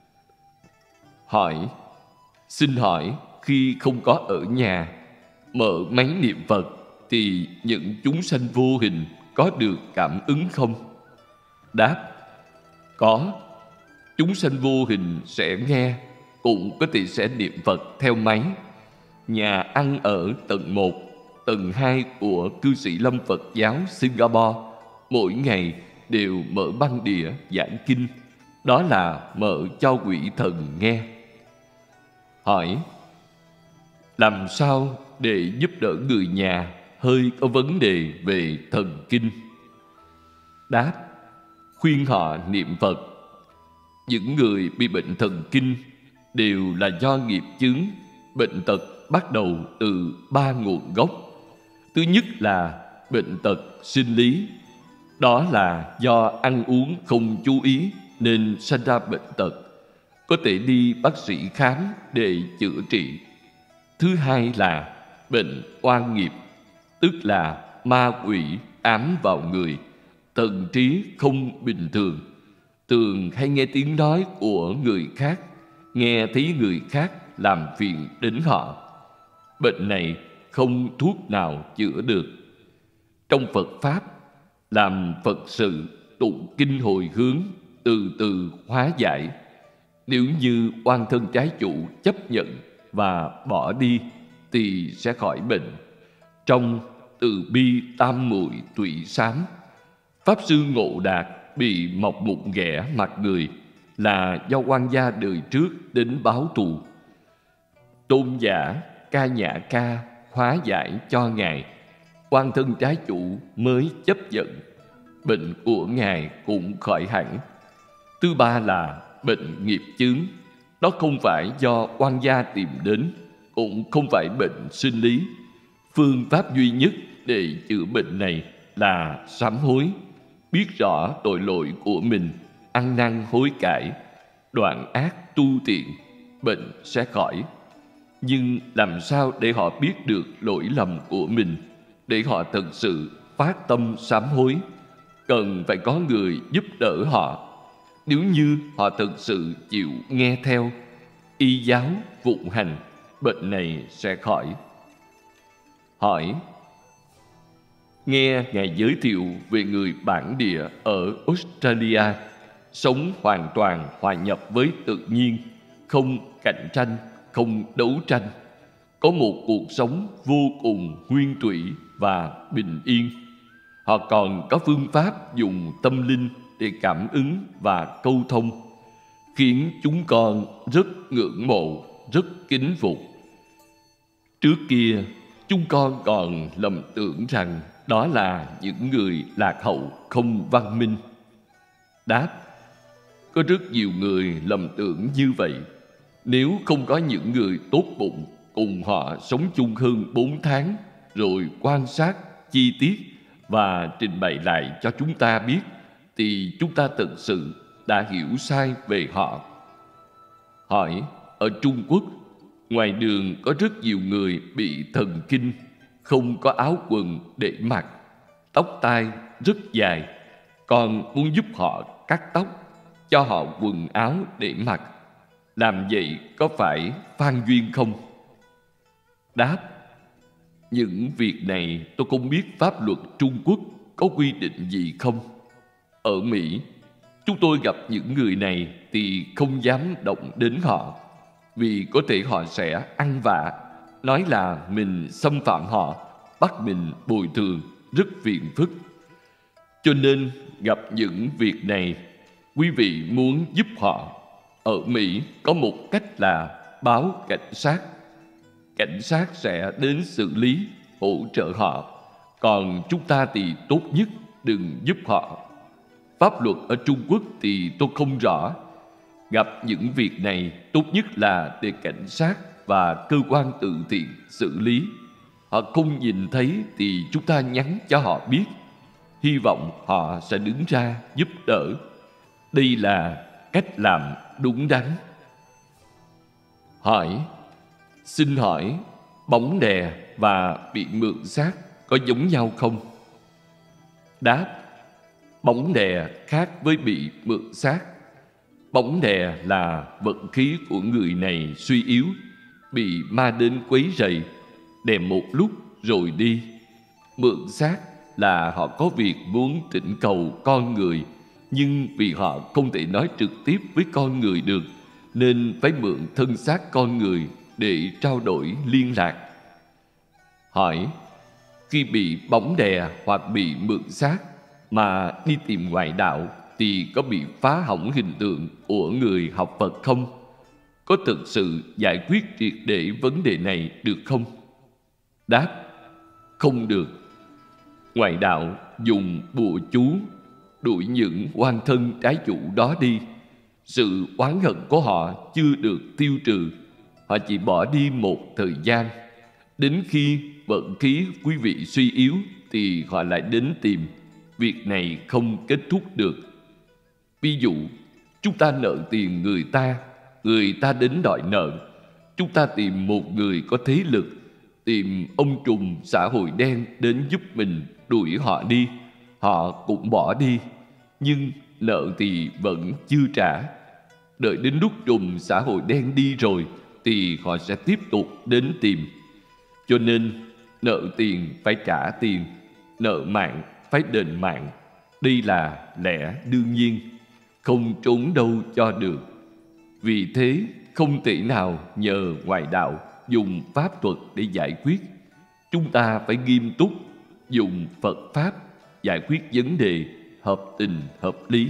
Hỏi: xin hỏi khi không có ở nhà, mở máy niệm Phật thì những chúng sanh vô hình có được cảm ứng không? Đáp: có. Chúng sanh vô hình sẽ nghe, cũng có thể sẽ niệm Phật theo máy. Nhà ăn ở tầng 1, tầng 2 của cư sĩ Lâm Phật giáo Singapore mỗi ngày đều mở băng đĩa giảng kinh, đó là mở cho quỷ thần nghe. Hỏi: làm sao để giúp đỡ người nhà hơi có vấn đề về thần kinh? Đáp: khuyên họ niệm Phật. Những người bị bệnh thần kinh đều là do nghiệp chướng. Bệnh tật bắt đầu từ 3 nguồn gốc. Thứ nhất là bệnh tật sinh lý, đó là do ăn uống không chú ý nên sanh ra bệnh tật, có thể đi bác sĩ khám để chữa trị. Thứ hai là bệnh oan nghiệp, tức là ma quỷ ám vào người, thần trí không bình thường, thường hay nghe tiếng nói của người khác, nghe thấy người khác làm phiền đến họ. Bệnh này không thuốc nào chữa được. Trong Phật Pháp, làm Phật sự, tụng kinh hồi hướng, từ từ hóa giải. Nếu như oan thân trái chủ chấp nhận và bỏ đi thì sẽ khỏi bệnh. Trong Từ bi tam muội tụy xám, Pháp Sư Ngộ Đạt bị mọc mụn ghẻ mặt người là do oan gia đời trước đến báo thù. Tôn giả Ca Nhã Ca hóa giải cho Ngài, oan thân trái chủ mới chấp nhận, bệnh của Ngài cũng khỏi hẳn. Thứ ba là bệnh nghiệp chướng, đó không phải do oan gia tìm đến, cũng không phải bệnh sinh lý. Phương pháp duy nhất để chữa bệnh này là sám hối, biết rõ tội lỗi của mình, ăn năn hối cải, đoạn ác tu thiện, bệnh sẽ khỏi. Nhưng làm sao để họ biết được lỗi lầm của mình, để họ thật sự phát tâm sám hối? Cần phải có người giúp đỡ họ. Nếu như họ thật sự chịu nghe theo, y giáo phụng hành, bệnh này sẽ khỏi. Hỏi: nghe Ngài giới thiệu về người bản địa ở Australia, sống hoàn toàn hòa nhập với tự nhiên, không cạnh tranh, không đấu tranh, có một cuộc sống vô cùng nguyên thủy và bình yên. Họ còn có phương pháp dùng tâm linh để cảm ứng và câu thông, khiến chúng con rất ngưỡng mộ, rất kính phục. Trước kia, chúng con còn lầm tưởng rằng đó là những người lạc hậu, không văn minh. Đáp: có rất nhiều người lầm tưởng như vậy. Nếu không có những người tốt bụng cùng họ sống chung hơn 4 tháng, rồi quan sát chi tiết và trình bày lại cho chúng ta biết, thì chúng ta thực sự đã hiểu sai về họ. Hỏi: ở Trung Quốc, ngoài đường có rất nhiều người bị thần kinh, không có áo quần để mặc, tóc tai rất dài. Con muốn giúp họ cắt tóc, cho họ quần áo để mặc. Làm vậy có phải phan duyên không? Đáp: những việc này tôi không biết pháp luật Trung Quốc có quy định gì không. Ở Mỹ, chúng tôi gặp những người này thì không dám động đến họ, vì có thể họ sẽ ăn vạ, nói là mình xâm phạm họ, bắt mình bồi thường, rất phiền phức. Cho nên gặp những việc này, quý vị muốn giúp họ, ở Mỹ có một cách là báo cảnh sát. Cảnh sát sẽ đến xử lý, hỗ trợ họ. Còn chúng ta thì tốt nhất đừng giúp họ. Pháp luật ở Trung Quốc thì tôi không rõ. Gặp những việc này, tốt nhất là để cảnh sát và cơ quan từ thiện xử lý. Họ không nhìn thấy thì chúng ta nhắn cho họ biết. Hy vọng họ sẽ đứng ra giúp đỡ. Đây là cách làm đúng đắn. Hỏi: xin hỏi, bóng đè và bị mượn xác có giống nhau không? Đáp: bóng đè khác với bị mượn xác. Bóng đè là vận khí của người này suy yếu, bị ma đến quấy rầy, đè một lúc rồi đi. Mượn xác là họ có việc muốn thỉnh cầu con người, nhưng vì họ không thể nói trực tiếp với con người được, nên phải mượn thân xác con người để trao đổi liên lạc. Hỏi: khi bị bóng đè hoặc bị mượn xác mà đi tìm ngoại đạo thì có bị phá hỏng hình tượng của người học Phật không? Có thực sự giải quyết triệt để vấn đề này được không? Đáp: không được. Ngoại đạo dùng bùa chú đuổi những oan thân trái chủ đó đi. Sự oán hận của họ chưa được tiêu trừ. Họ chỉ bỏ đi một thời gian. Đến khi vận khí quý vị suy yếu thì họ lại đến tìm. Việc này không kết thúc được. Ví dụ, chúng ta nợ tiền người ta đến đòi nợ. Chúng ta tìm một người có thế lực, tìm ông trùm xã hội đen đến giúp mình đuổi họ đi. Họ cũng bỏ đi, nhưng nợ thì vẫn chưa trả. Đợi đến lúc trùm xã hội đen đi rồi thì họ sẽ tiếp tục đến tìm. Cho nên nợ tiền phải trả tiền, nợ mạng phải đền mạng. Đây là lẽ đương nhiên, không trốn đâu cho được. Vì thế không thể nào nhờ ngoại đạo dùng pháp thuật để giải quyết. Chúng ta phải nghiêm túc dùng Phật Pháp giải quyết vấn đề hợp tình hợp lý.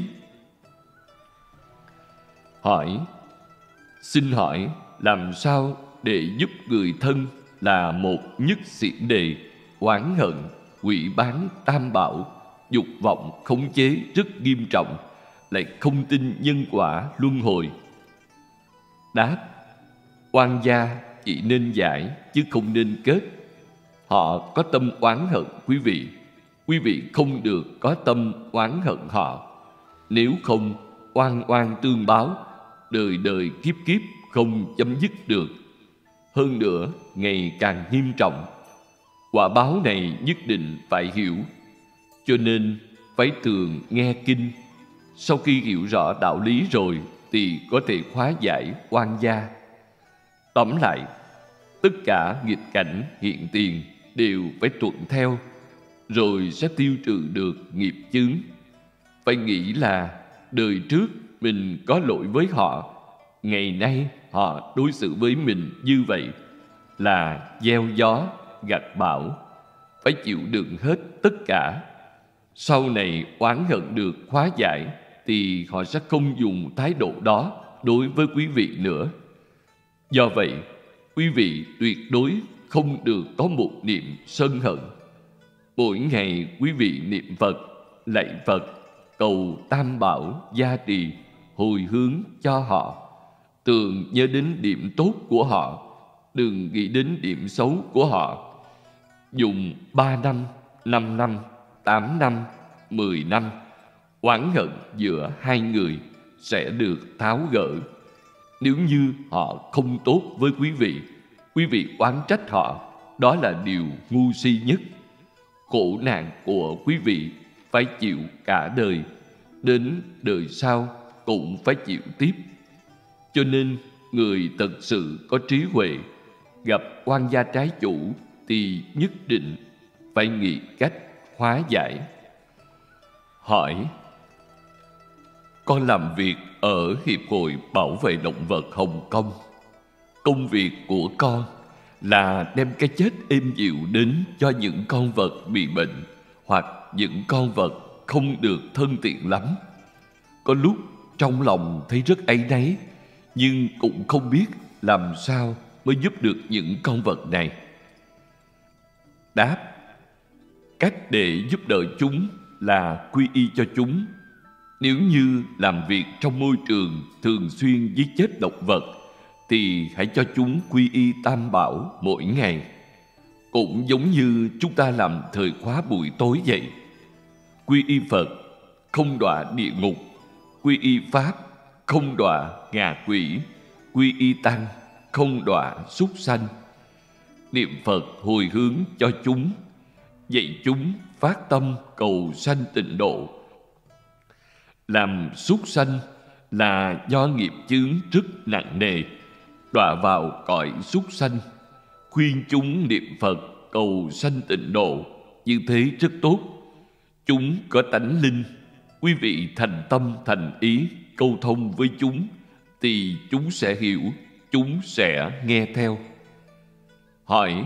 Hỏi: xin hỏi, làm sao để giúp người thân là một nhất xiển đề, oán hận, quỷ bán tam bảo, dục vọng khống chế rất nghiêm trọng, lại không tin nhân quả luân hồi? Đáp: oan gia chỉ nên giải chứ không nên kết. Họ có tâm oán hận quý vị không được có tâm oán hận họ. Nếu không, oan oan tương báo, đời đời kiếp kiếp không chấm dứt được. Hơn nữa, ngày càng nghiêm trọng. Quả báo này nhất định phải hiểu. Cho nên phải thường nghe kinh. Sau khi hiểu rõ đạo lý rồi thì có thể hóa giải oan gia. Tóm lại, tất cả nghịch cảnh hiện tiền đều phải thuận theo, rồi sẽ tiêu trừ được nghiệp chướng. Phải nghĩ là đời trước mình có lỗi với họ, ngày nay họ đối xử với mình như vậy, là gieo gió gặt bão, phải chịu đựng hết tất cả. Sau này oán hận được hóa giải thì họ sẽ không dùng thái độ đó đối với quý vị nữa. Do vậy, quý vị tuyệt đối không được có một niệm sân hận. Mỗi ngày quý vị niệm Phật, lạy Phật, cầu Tam Bảo gia trì, hồi hướng cho họ. Thường nhớ đến điểm tốt của họ, đừng nghĩ đến điểm xấu của họ. Dùng 3 năm, 5 năm, 8 năm, 10 năm, oán hận giữa hai người sẽ được tháo gỡ. Nếu như họ không tốt với quý vị oán trách họ, đó là điều ngu si nhất. Khổ nạn của quý vị phải chịu cả đời, đến đời sau cũng phải chịu tiếp. Cho nên người thật sự có trí huệ gặp oan gia trái chủ thì nhất định phải nghĩ cách hóa giải. Hỏi: con làm việc ở Hiệp hội Bảo vệ Động vật Hồng Kông. Công việc của con là đem cái chết êm dịu đến cho những con vật bị bệnh hoặc những con vật không được thân thiện lắm. Có lúc trong lòng thấy rất áy náy, nhưng cũng không biết làm sao mới giúp được những con vật này. Đáp: cách để giúp đỡ chúng là quy y cho chúng. Nếu như làm việc trong môi trường thường xuyên giết chết động vật, thì hãy cho chúng quy y Tam Bảo mỗi ngày. Cũng giống như chúng ta làm thời khóa buổi tối vậy. Quy y Phật, không đọa địa ngục. Quy y Pháp, không đọa ngạ quỷ. Quy y Tăng, không đọa súc sanh. Niệm Phật hồi hướng cho chúng, dạy chúng phát tâm cầu sanh tịnh độ. Làm súc sanh là do nghiệp chướng rất nặng nề, đọa vào cõi súc sanh. Khuyên chúng niệm Phật cầu sanh tịnh độ, như thế rất tốt. Chúng có tánh linh, quý vị thành tâm thành ý câu thông với chúng, thì chúng sẽ hiểu, chúng sẽ nghe theo. Hỏi: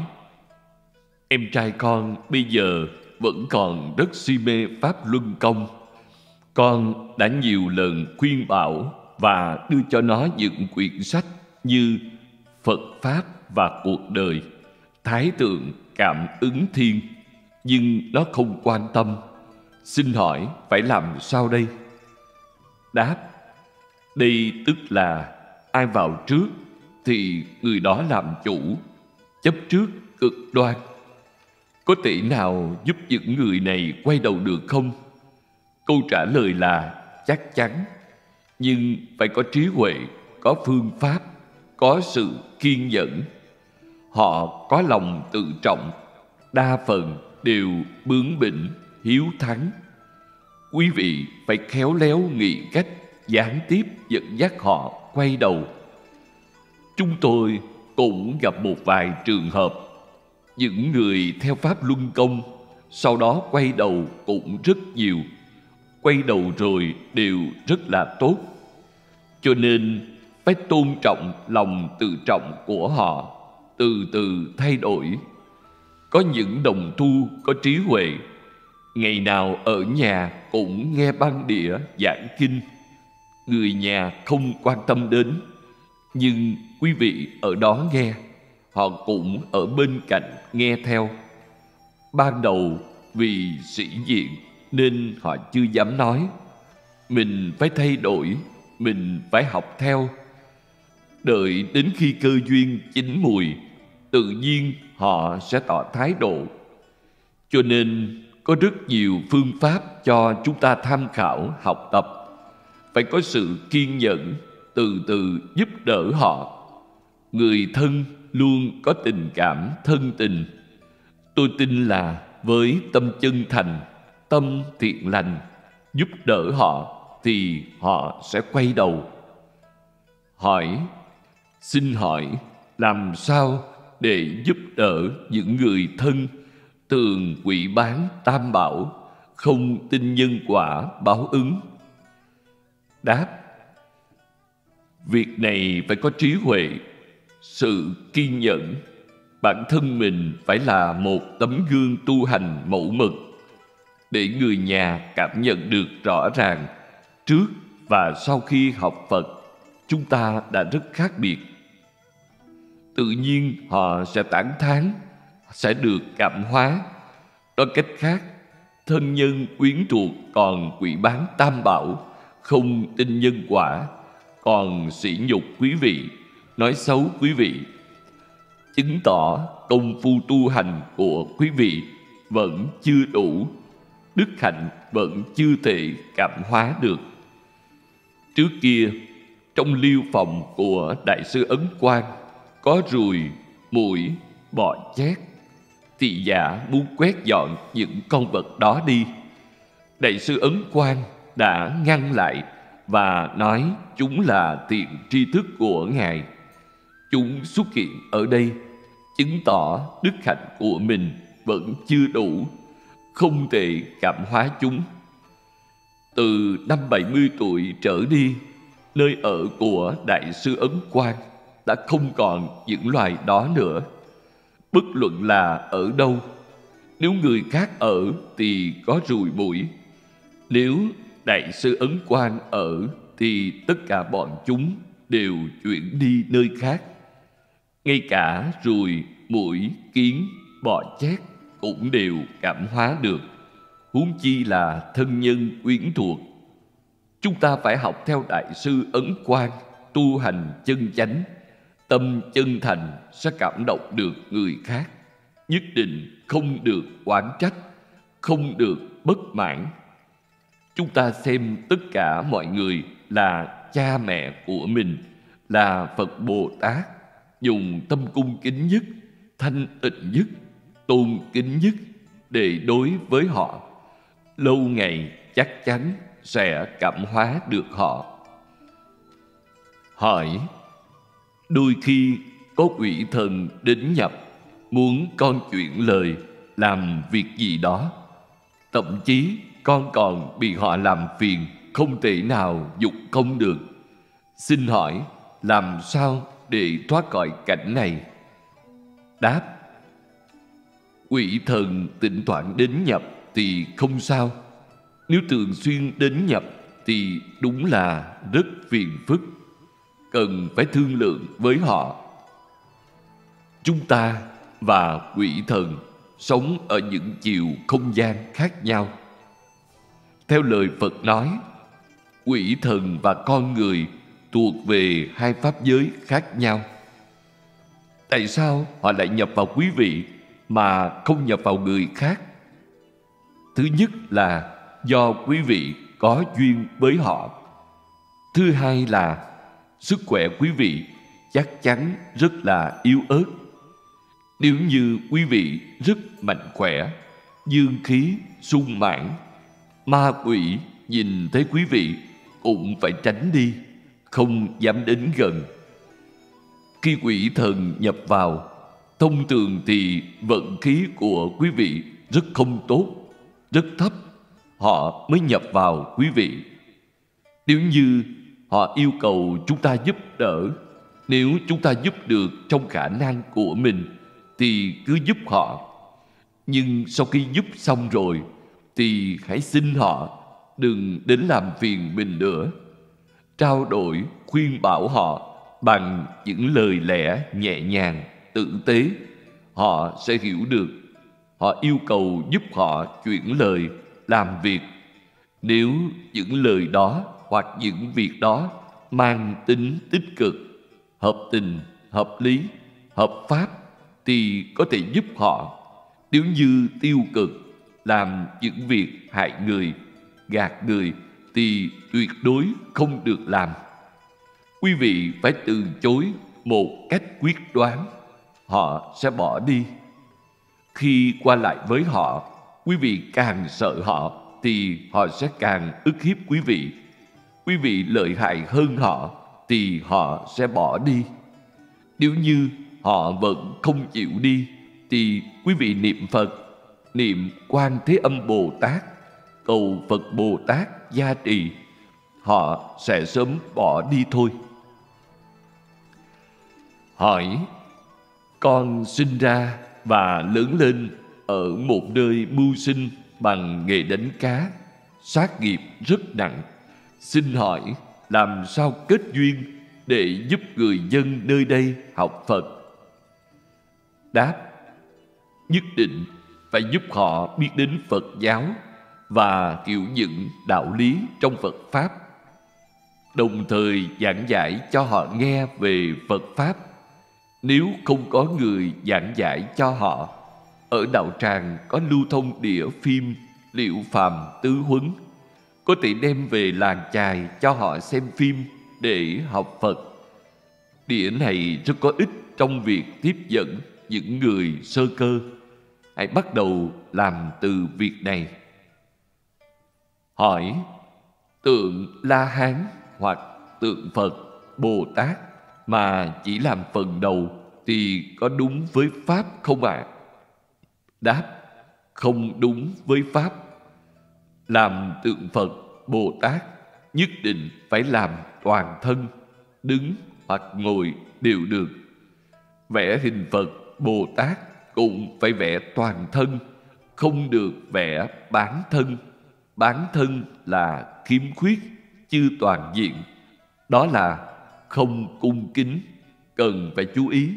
em trai con bây giờ vẫn còn rất si mê Pháp Luân Công. Con đã nhiều lần khuyên bảo và đưa cho nó những quyển sách như Phật Pháp và Cuộc Đời, Thái Tượng, Cảm Ứng Thiên, nhưng nó không quan tâm. Xin hỏi phải làm sao đây? Đáp: đây tức là ai vào trước thì người đó làm chủ, chấp trước cực đoan. Có thể nào giúp những người này quay đầu được không? Câu trả lời là chắc chắn, nhưng phải có trí huệ, có phương pháp, có sự kiên nhẫn. Họ có lòng tự trọng, đa phần đều bướng bỉnh, hiếu thắng. Quý vị phải khéo léo nghĩ cách gián tiếp dẫn dắt họ quay đầu. Chúng tôi cũng gặp một vài trường hợp những người theo Pháp Luân Công sau đó quay đầu cũng rất nhiều. Quay đầu rồi đều rất là tốt. Cho nên phải tôn trọng lòng tự trọng của họ, từ từ thay đổi. Có những đồng tu có trí huệ, ngày nào ở nhà cũng nghe băng đĩa giảng kinh. Người nhà không quan tâm đến, nhưng quý vị ở đó nghe, họ cũng ở bên cạnh nghe theo. Ban đầu vì sĩ diện nên họ chưa dám nói. Mình phải thay đổi, mình phải học theo. Đợi đến khi cơ duyên chín mùi, tự nhiên họ sẽ tỏ thái độ. Cho nên có rất nhiều phương pháp cho chúng ta tham khảo, học tập. Phải có sự kiên nhẫn, từ từ giúp đỡ họ. Người thân luôn có tình cảm thân tình. Tôi tin là với tâm chân thành, tâm thiện lành, giúp đỡ họ thì họ sẽ quay đầu. Hỏi: xin hỏi làm sao để giúp đỡ những người thân thường quỷ bán Tam Bảo, không tin nhân quả báo ứng? Đáp: việc này phải có trí huệ, sự kiên nhẫn. Bản thân mình phải là một tấm gương tu hành mẫu mực, để người nhà cảm nhận được rõ ràng trước và sau khi học Phật chúng ta đã rất khác biệt. Tự nhiên họ sẽ tán thán, sẽ được cảm hóa. Nói cách khác, thân nhân quyến thuộc còn quỷ bán tam bảo, không tin nhân quả, còn sỉ nhục quý vị, nói xấu quý vị, chứng tỏ công phu tu hành của quý vị vẫn chưa đủ, đức hạnh vẫn chưa thể cảm hóa được. Trước kia, trong liêu phòng của Đại sư Ấn Quang có ruồi, muỗi, bọ chét, thì giả muốn quét dọn những con vật đó đi. Đại sư Ấn Quang đã ngăn lại và nói chúng là thiện tri thức của Ngài. Chúng xuất hiện ở đây chứng tỏ đức hạnh của mình vẫn chưa đủ, không thể cảm hóa chúng. Từ năm 70 tuổi trở đi, nơi ở của Đại sư Ấn Quang đã không còn những loài đó nữa. Bất luận là ở đâu, nếu người khác ở thì có ruồi muỗi, nếu Đại sư Ấn Quang ở thì tất cả bọn chúng đều chuyển đi nơi khác. Ngay cả ruồi, muỗi, kiến, bọ chét cũng đều cảm hóa được, huống chi là thân nhân quyến thuộc. Chúng ta phải học theo Đại sư Ấn Quang, tu hành chân chánh, tâm chân thành sẽ cảm động được người khác. Nhất định không được oán trách, không được bất mãn. Chúng ta xem tất cả mọi người là cha mẹ của mình, là Phật Bồ Tát, dùng tâm cung kính nhất, thanh tịnh nhất, tôn kính nhất để đối với họ. Lâu ngày chắc chắn sẽ cảm hóa được họ. Hỏi: đôi khi có quỷ thần đến nhập, muốn con chuyển lời làm việc gì đó, thậm chí con còn bị họ làm phiền, không thể nào dục công được. Xin hỏi làm sao để thoát khỏi cảnh này? Đáp: quỷ thần thỉnh thoảng đến nhập thì không sao. Nếu thường xuyên đến nhập thì đúng là rất phiền phức, cần phải thương lượng với họ. Chúng ta và quỷ thần sống ở những chiều không gian khác nhau. Theo lời Phật nói, quỷ thần và con người thuộc về hai pháp giới khác nhau. Tại sao họ lại nhập vào quý vị mà không nhập vào người khác? Thứ nhất là do quý vị có duyên với họ. Thứ hai là sức khỏe quý vị chắc chắn rất là yếu ớt. Nếu như quý vị rất mạnh khỏe, dương khí sung mãn, ma quỷ nhìn thấy quý vị cũng phải tránh đi, không dám đến gần. Khi quỷ thần nhập vào, thông thường thì vận khí của quý vị rất không tốt, rất thấp, họ mới nhập vào quý vị. Nếu như họ yêu cầu chúng ta giúp đỡ, nếu chúng ta giúp được trong khả năng của mình thì cứ giúp họ. Nhưng sau khi giúp xong rồi thì hãy xin họ đừng đến làm phiền mình nữa. Trao đổi, khuyên bảo họ bằng những lời lẽ nhẹ nhàng, tử tế, họ sẽ hiểu được. Họ yêu cầu giúp họ chuyển lời, làm việc. Nếu những lời đó hoặc những việc đó mang tính tích cực, hợp tình, hợp lý, hợp pháp thì có thể giúp họ. Nếu như tiêu cực, làm những việc hại người, gạt người thì tuyệt đối không được làm. Quý vị phải từ chối một cách quyết đoán, họ sẽ bỏ đi. Khi qua lại với họ, quý vị càng sợ họ thì họ sẽ càng ức hiếp quý vị. Quý vị lợi hại hơn họ thì họ sẽ bỏ đi. Nếu như họ vẫn không chịu đi thì quý vị niệm Phật, niệm Quan Thế Âm Bồ Tát, cầu Phật Bồ Tát gia trì, họ sẽ sớm bỏ đi thôi. Hỏi: con sinh ra và lớn lên ở một nơi mưu sinh bằng nghề đánh cá, sát nghiệp rất nặng. Xin hỏi làm sao kết duyên để giúp người dân nơi đây học Phật? Đáp: nhất định phải giúp họ biết đến Phật giáo và hiểu những đạo lý trong Phật Pháp, đồng thời giảng giải cho họ nghe về Phật Pháp. Nếu không có người giảng giải cho họ, ở đạo tràng có lưu thông đĩa phim Liệu Phàm Tứ Huấn, có thể đem về làng chài cho họ xem phim để học Phật. Đĩa này rất có ích trong việc tiếp dẫn những người sơ cơ. Hãy bắt đầu làm từ việc này. Hỏi: tượng La Hán hoặc tượng Phật, Bồ Tát mà chỉ làm phần đầu thì có đúng với Pháp không ạ? Đáp: không đúng với Pháp. Làm tượng Phật, Bồ Tát nhất định phải làm toàn thân, đứng hoặc ngồi đều được. Vẽ hình Phật, Bồ Tát cũng phải vẽ toàn thân, không được vẽ bán thân. Bán thân là khiếm khuyết, chưa toàn diện. Đó là không cung kính, cần phải chú ý.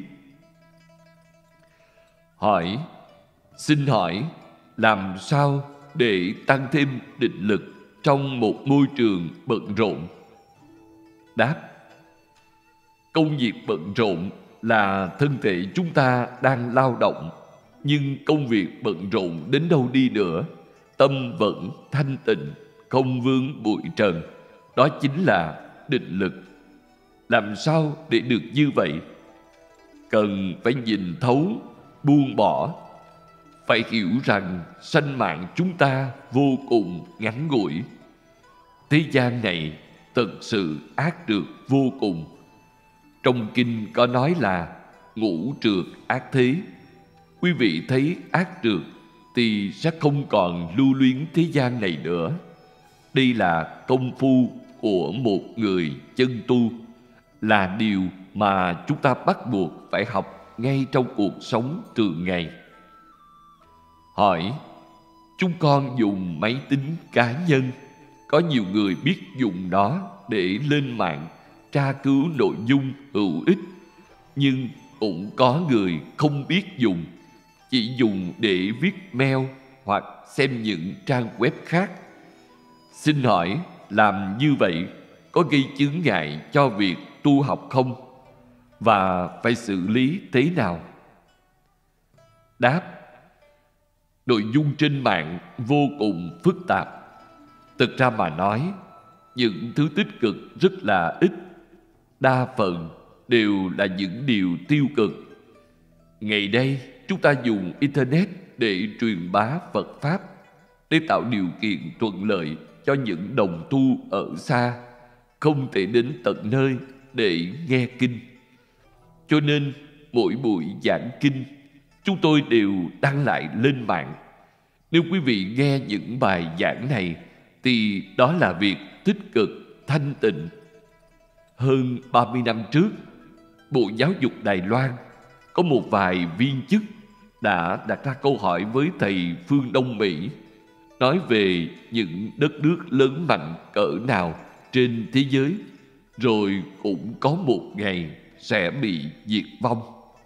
Hỏi: xin hỏi, làm sao để tăng thêm định lực trong một môi trường bận rộn? Đáp: công việc bận rộn là thân thể chúng ta đang lao động, nhưng công việc bận rộn đến đâu đi nữa, tâm vẫn thanh tịnh, không vướng bụi trần. Đó chính là định lực. Làm sao để được như vậy? Cần phải nhìn thấu, buông bỏ. Phải hiểu rằng sanh mạng chúng ta vô cùng ngắn ngủi. Thế gian này thật sự ác trượt vô cùng. Trong kinh có nói là ngũ trượt ác thế. Quý vị thấy ác trượt thì sẽ không còn lưu luyến thế gian này nữa. Đây là công phu của một người chân tu, là điều mà chúng ta bắt buộc phải học ngay trong cuộc sống thường ngày. Hỏi: chúng con dùng máy tính cá nhân, có nhiều người biết dùng nó để lên mạng tra cứu nội dung hữu ích, nhưng cũng có người không biết dùng, chỉ dùng để viết mail hoặc xem những trang web khác. Xin hỏi, làm như vậy có gây chướng ngại cho việc tu học không? Và phải xử lý thế nào? Đáp: nội dung trên mạng vô cùng phức tạp. Thực ra mà nói, những thứ tích cực rất là ít. Đa phần đều là những điều tiêu cực. Ngày nay, chúng ta dùng Internet để truyền bá Phật Pháp, để tạo điều kiện thuận lợi cho những đồng tu ở xa, không thể đến tận nơi để nghe kinh. Cho nên, mỗi buổi giảng kinh, chúng tôi đều đăng lại lên mạng. Nếu quý vị nghe những bài giảng này, thì đó là việc tích cực, thanh tịnh. Hơn 30 năm trước, Bộ Giáo dục Đài Loan có một vài viên chức đã đặt ra câu hỏi với thầy phương Đông Mỹ, nói về những đất nước lớn mạnh cỡ nào trên thế giới, rồi cũng có một ngày sẽ bị diệt vong.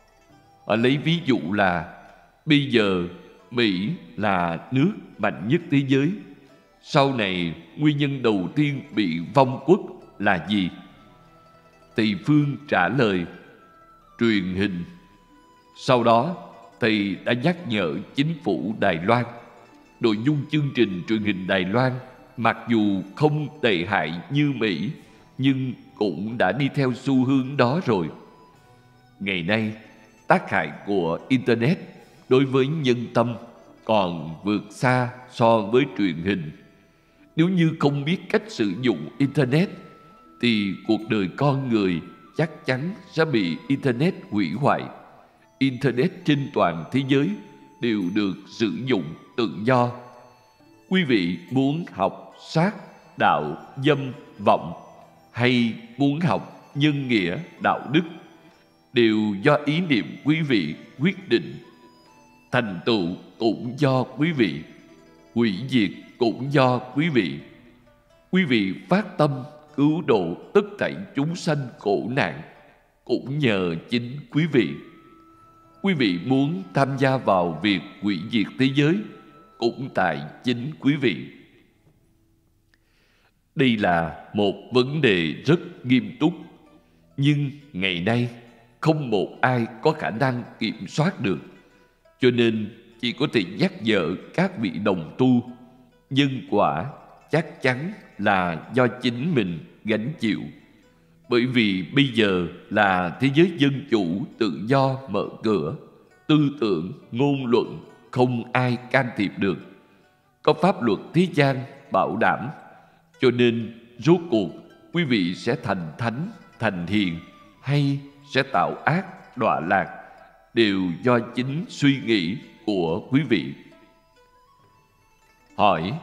Họ lấy ví dụ là bây giờ Mỹ là nước mạnh nhất thế giới. Sau này, nguyên nhân đầu tiên bị vong quốc là gì? Thầy phương trả lời: truyền hình. Sau đó, thầy đã nhắc nhở chính phủ Đài Loan. Nội dung chương trình truyền hình Đài Loan mặc dù không tệ hại như Mỹ, nhưng cũng đã đi theo xu hướng đó rồi. Ngày nay, tác hại của Internet đối với nhân tâm còn vượt xa so với truyền hình. Nếu như không biết cách sử dụng Internet, thì cuộc đời con người chắc chắn sẽ bị Internet hủy hoại. Internet trên toàn thế giới đều được sử dụng tự do. Quý vị muốn học sát, đạo, dâm, vọng, hay muốn học nhân nghĩa, đạo đức, đều do ý niệm quý vị quyết định. Thành tựu cũng do quý vị, hủy diệt cũng do quý vị. Quý vị phát tâm cứu độ tất thảy chúng sanh khổ nạn cũng nhờ chính quý vị. quý vị muốn tham gia vào việc hủy diệt thế giới cũng tại chính quý vị. Đây là một vấn đề rất nghiêm túc, nhưng ngày nay không một ai có khả năng kiểm soát được, cho nên chỉ có thể nhắc nhở các vị đồng tu, nhân quả chắc chắn là do chính mình gánh chịu. Bởi vì bây giờ là thế giới dân chủ tự do mở cửa, tư tưởng, ngôn luận không ai can thiệp được, có pháp luật thế gian bảo đảm. Cho nên rốt cuộc quý vị sẽ thành thánh, thành hiền hay sẽ tạo ác, đọa lạc đều do chính suy nghĩ của quý vị. Hỏi: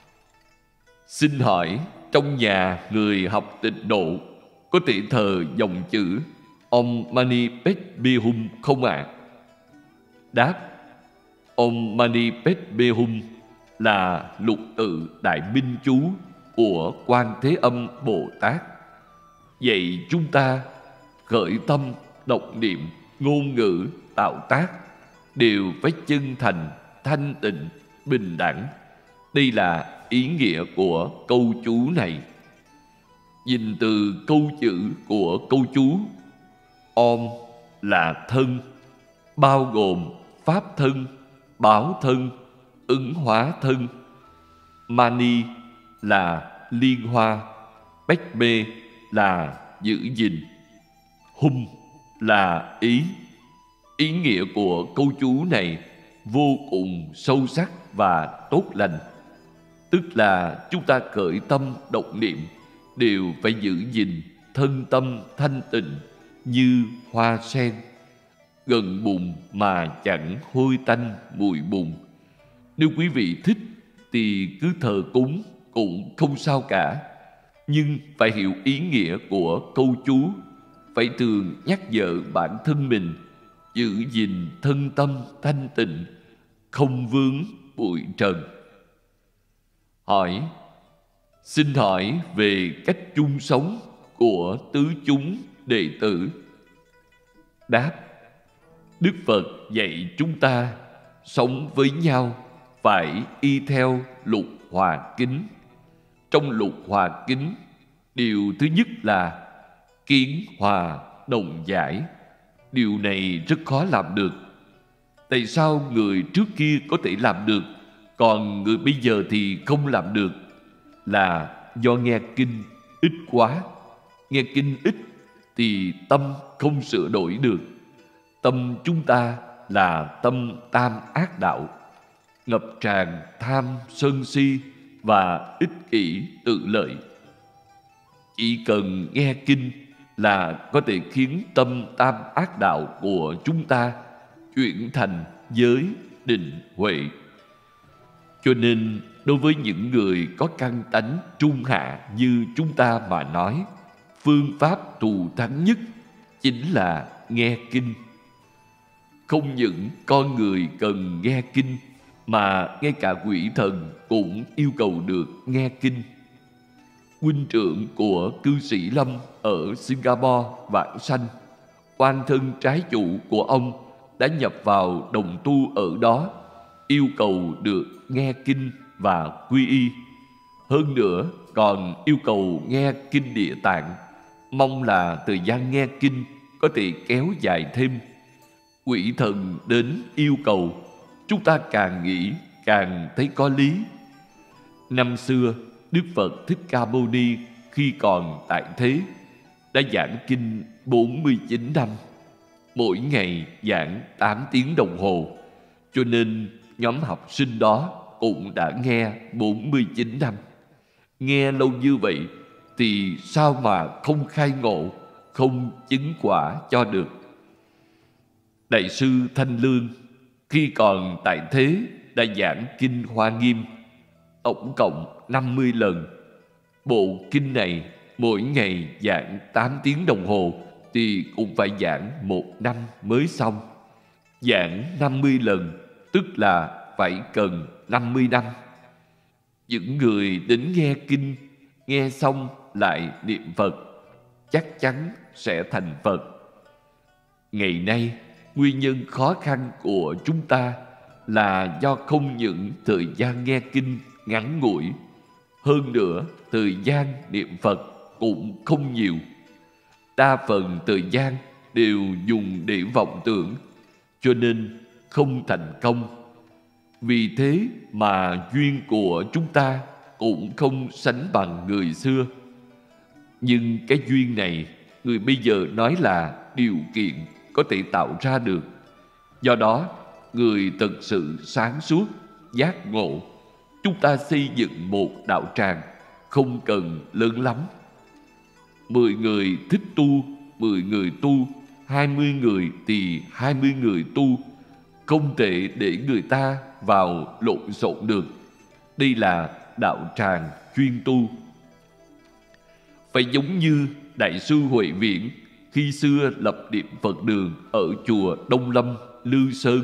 xin hỏi trong nhà người học Tịnh độ có thể thờ dòng chữ Om Mani Padme Hum không ạ? Đáp: Om Mani Padme Hum là lục tự đại minh chú của Quan Thế Âm Bồ Tát. Vậy chúng ta khởi tâm, đọc niệm, ngôn ngữ, tạo tác đều phải chân thành, thanh tịnh, bình đẳng. Đây là ý nghĩa của câu chú này. Nhìn từ câu chữ của câu chú, Om là thân, bao gồm pháp thân, báo thân, ứng hóa thân. Mani là liên hoa, Padme là giữ gìn, Hum là ý. Ý nghĩa của câu chú này vô cùng sâu sắc và tốt lành. Tức là chúng ta khởi tâm động niệm đều phải giữ gìn thân tâm thanh tịnh như hoa sen, gần bùn mà chẳng hôi tanh mùi bùn. Nếu quý vị thích thì cứ thờ cúng cũng không sao cả, nhưng phải hiểu ý nghĩa của câu chú, phải thường nhắc nhở bản thân mình giữ gìn thân tâm thanh tịnh, không vướng bụi trần. Hỏi: xin hỏi về cách chung sống của tứ chúng đệ tử. Đáp: Đức Phật dạy chúng ta sống với nhau phải y theo lục hòa kính. Trong lục hòa kính, điều thứ nhất là kiến hòa đồng giải. Điều này rất khó làm được. Tại sao người trước kia có thể làm được, còn người bây giờ thì không làm được? Là do nghe kinh ít quá. Nghe kinh ít thì tâm không sửa đổi được. Tâm chúng ta là tâm tam ác đạo, ngập tràn tham sân si và ích kỷ tự lợi. Chỉ cần nghe kinh là có thể khiến tâm tam ác đạo của chúng ta chuyển thành giới định huệ. Cho nên đối với những người có căn tánh trung hạ như chúng ta mà nói, phương pháp thù thắng nhất chính là nghe kinh. Không những con người cần nghe kinh, mà ngay cả quỷ thần cũng yêu cầu được nghe kinh. Huynh trưởng của cư sĩ Lâm ở Singapore vãng sanh, oan thân trái chủ của ông đã nhập vào đồng tu ở đó, yêu cầu được nghe kinh và quy y. Hơn nữa còn yêu cầu nghe kinh Địa Tạng, mong là thời gian nghe kinh có thể kéo dài thêm. Quỷ thần đến yêu cầu, chúng ta càng nghĩ càng thấy có lý. Năm xưa, Đức Phật Thích Ca Mâu Ni khi còn tại thế đã giảng kinh 49 năm, mỗi ngày giảng 8 tiếng đồng hồ, cho nên nhóm học sinh đó cũng đã nghe 49 năm. Nghe lâu như vậy thì sao mà không khai ngộ, không chứng quả cho được? Đại sư Thanh Lương khi còn tại thế đã giảng kinh Hoa Nghiêm tổng cộng 50 lần. Bộ kinh này mỗi ngày giảng 8 tiếng đồng hồ thì cũng phải giảng 1 năm mới xong. Giảng 50 lần tức là phải cần 50 năm. Những người đến nghe kinh, nghe xong lại niệm Phật, chắc chắn sẽ thành Phật. Ngày nay Nguyên nhân khó khăn của chúng ta là do không những thời gian nghe kinh ngắn ngủi, hơn nữa thời gian niệm Phật cũng không nhiều. Đa phần thời gian đều dùng để vọng tưởng, cho nên không thành công. Vì thế mà duyên của chúng ta cũng không sánh bằng người xưa. Nhưng cái duyên này, người bây giờ nói là điều kiện có thể tạo ra được. Do đó, người thật sự sáng suốt, giác ngộ, chúng ta xây dựng một đạo tràng không cần lớn lắm. 10 người thích tu, 10 người tu, 20 người thì 20 người tu. Không thể để người ta vào lộn xộn được. Đây là đạo tràng chuyên tu. Phải giống như Đại sư Huệ Viễn khi xưa lập Niệm Phật đường ở chùa Đông Lâm, Lư Sơn.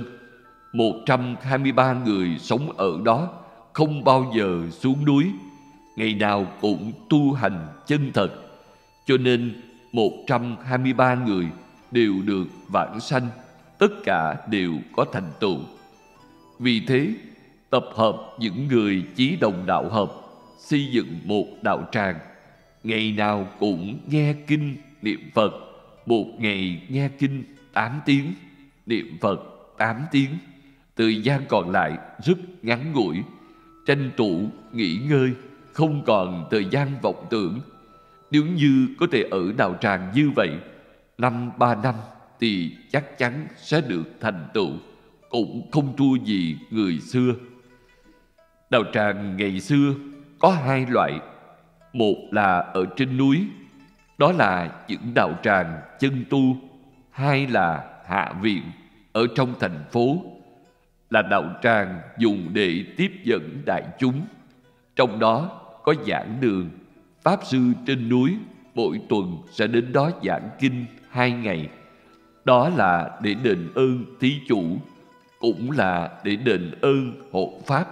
123 người sống ở đó, không bao giờ xuống núi, ngày nào cũng tu hành chân thật. Cho nên 123 người đều được vãng sanh, tất cả đều có thành tựu. Vì thế, tập hợp những người chí đồng đạo hợp, xây dựng một đạo tràng, ngày nào cũng nghe kinh niệm Phật. Một ngày nghe kinh 8 tiếng, niệm Phật 8 tiếng. Thời gian còn lại rất ngắn ngủi, tranh thủ nghỉ ngơi, không còn thời gian vọng tưởng. Nếu như có thể ở đạo tràng như vậy 3 năm thì chắc chắn sẽ được thành tựu, cũng không thua gì người xưa. Đạo tràng ngày xưa có 2 loại. Một là ở trên núi, đó là những đạo tràng chân tu. 2 là hạ viện, ở trong thành phố, là đạo tràng dùng để tiếp dẫn đại chúng. Trong đó có giảng đường. Pháp sư trên núi mỗi tuần sẽ đến đó giảng kinh 2 ngày. Đó là để đền ơn thí chủ, cũng là để đền ơn hộ pháp.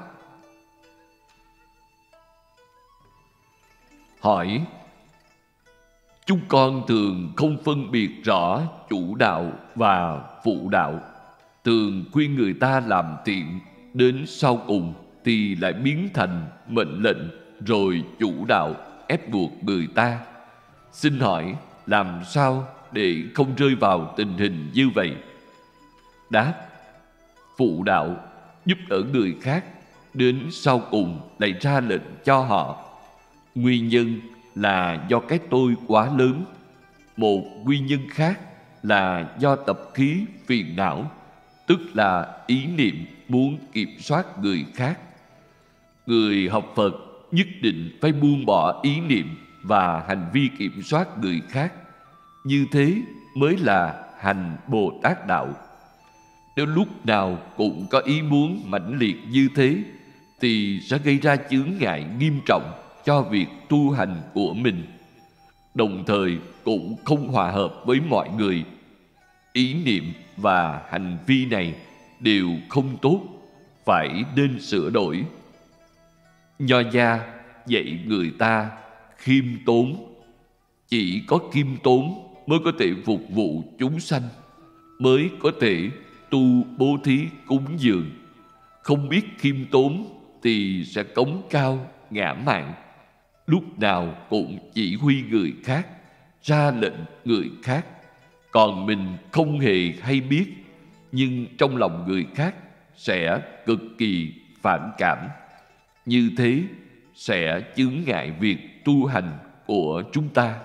Hỏi: chúng con thường không phân biệt rõ chủ đạo và phụ đạo, thường khuyên người ta làm thiện, đến sau cùng thì lại biến thành mệnh lệnh rồi chủ đạo ép buộc người ta. Xin hỏi làm sao để không rơi vào tình hình như vậy? Đáp: phụ đạo giúp đỡ người khác, đến sau cùng lại ra lệnh cho họ. Nguyên nhân là do cái tôi quá lớn. Một nguyên nhân khác là do tập khí phiền não, tức là ý niệm muốn kiểm soát người khác. Người học Phật nhất định phải buông bỏ ý niệm và hành vi kiểm soát người khác. Như thế mới là hành Bồ Tát đạo. Nếu lúc nào cũng có ý muốn mãnh liệt như thế thì sẽ gây ra chướng ngại nghiêm trọng cho việc tu hành của mình, đồng thời cũng không hòa hợp với mọi người. Ý niệm và hành vi này đều không tốt, phải nên sửa đổi. Nho gia dạy người ta khiêm tốn. Chỉ có khiêm tốn mới có thể phục vụ chúng sanh, mới có thể tu bố thí cúng dường. Không biết khiêm tốn thì sẽ cống cao ngã mạn, lúc nào cũng chỉ huy người khác, ra lệnh người khác, còn mình không hề hay biết, nhưng trong lòng người khác sẽ cực kỳ phản cảm. Như thế sẽ chướng ngại việc tu hành của chúng ta.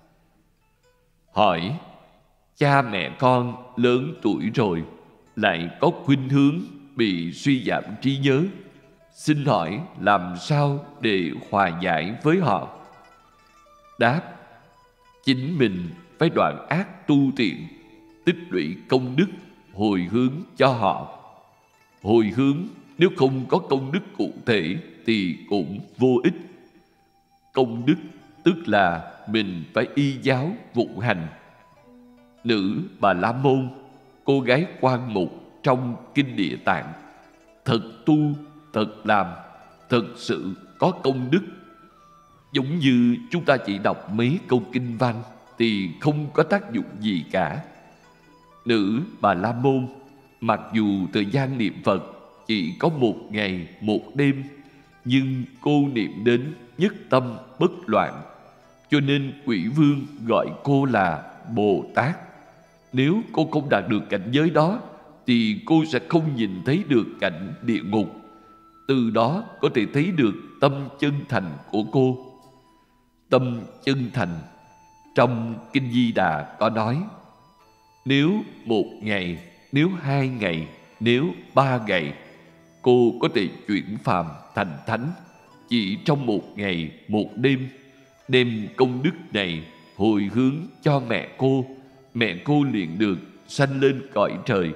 Hỏi: cha mẹ con lớn tuổi rồi, lại có khuynh hướng bị suy giảm trí nhớ, xin hỏi làm sao để hòa giải với họ? Đáp: chính mình phải đoạn ác tu thiện, tích lũy công đức, hồi hướng cho họ. Hồi hướng nếu không có công đức cụ thể thì cũng vô ích. Công đức tức là mình phải y giáo phụng hành. Nữ Bà La Môn, cô gái Quan Mục trong Kinh Địa Tạng, thật tu, thật làm, thật sự có công đức. Giống như chúng ta chỉ đọc mấy câu kinh văn thì không có tác dụng gì cả. Nữ Bà La Môn mặc dù thời gian niệm Phật chỉ có 1 ngày 1 đêm, nhưng cô niệm đến nhất tâm bất loạn, cho nên Quỷ Vương gọi cô là Bồ Tát. Nếu cô không đạt được cảnh giới đó thì cô sẽ không nhìn thấy được cảnh địa ngục. Từ đó có thể thấy được tâm chân thành của cô. Tâm chân thành, trong Kinh Di Đà có nói: nếu 1 ngày, nếu 2 ngày, nếu 3 ngày, cô có thể chuyển phàm thành thánh chỉ trong 1 ngày 1 đêm, đem công đức này hồi hướng cho mẹ cô liền được sanh lên cõi trời.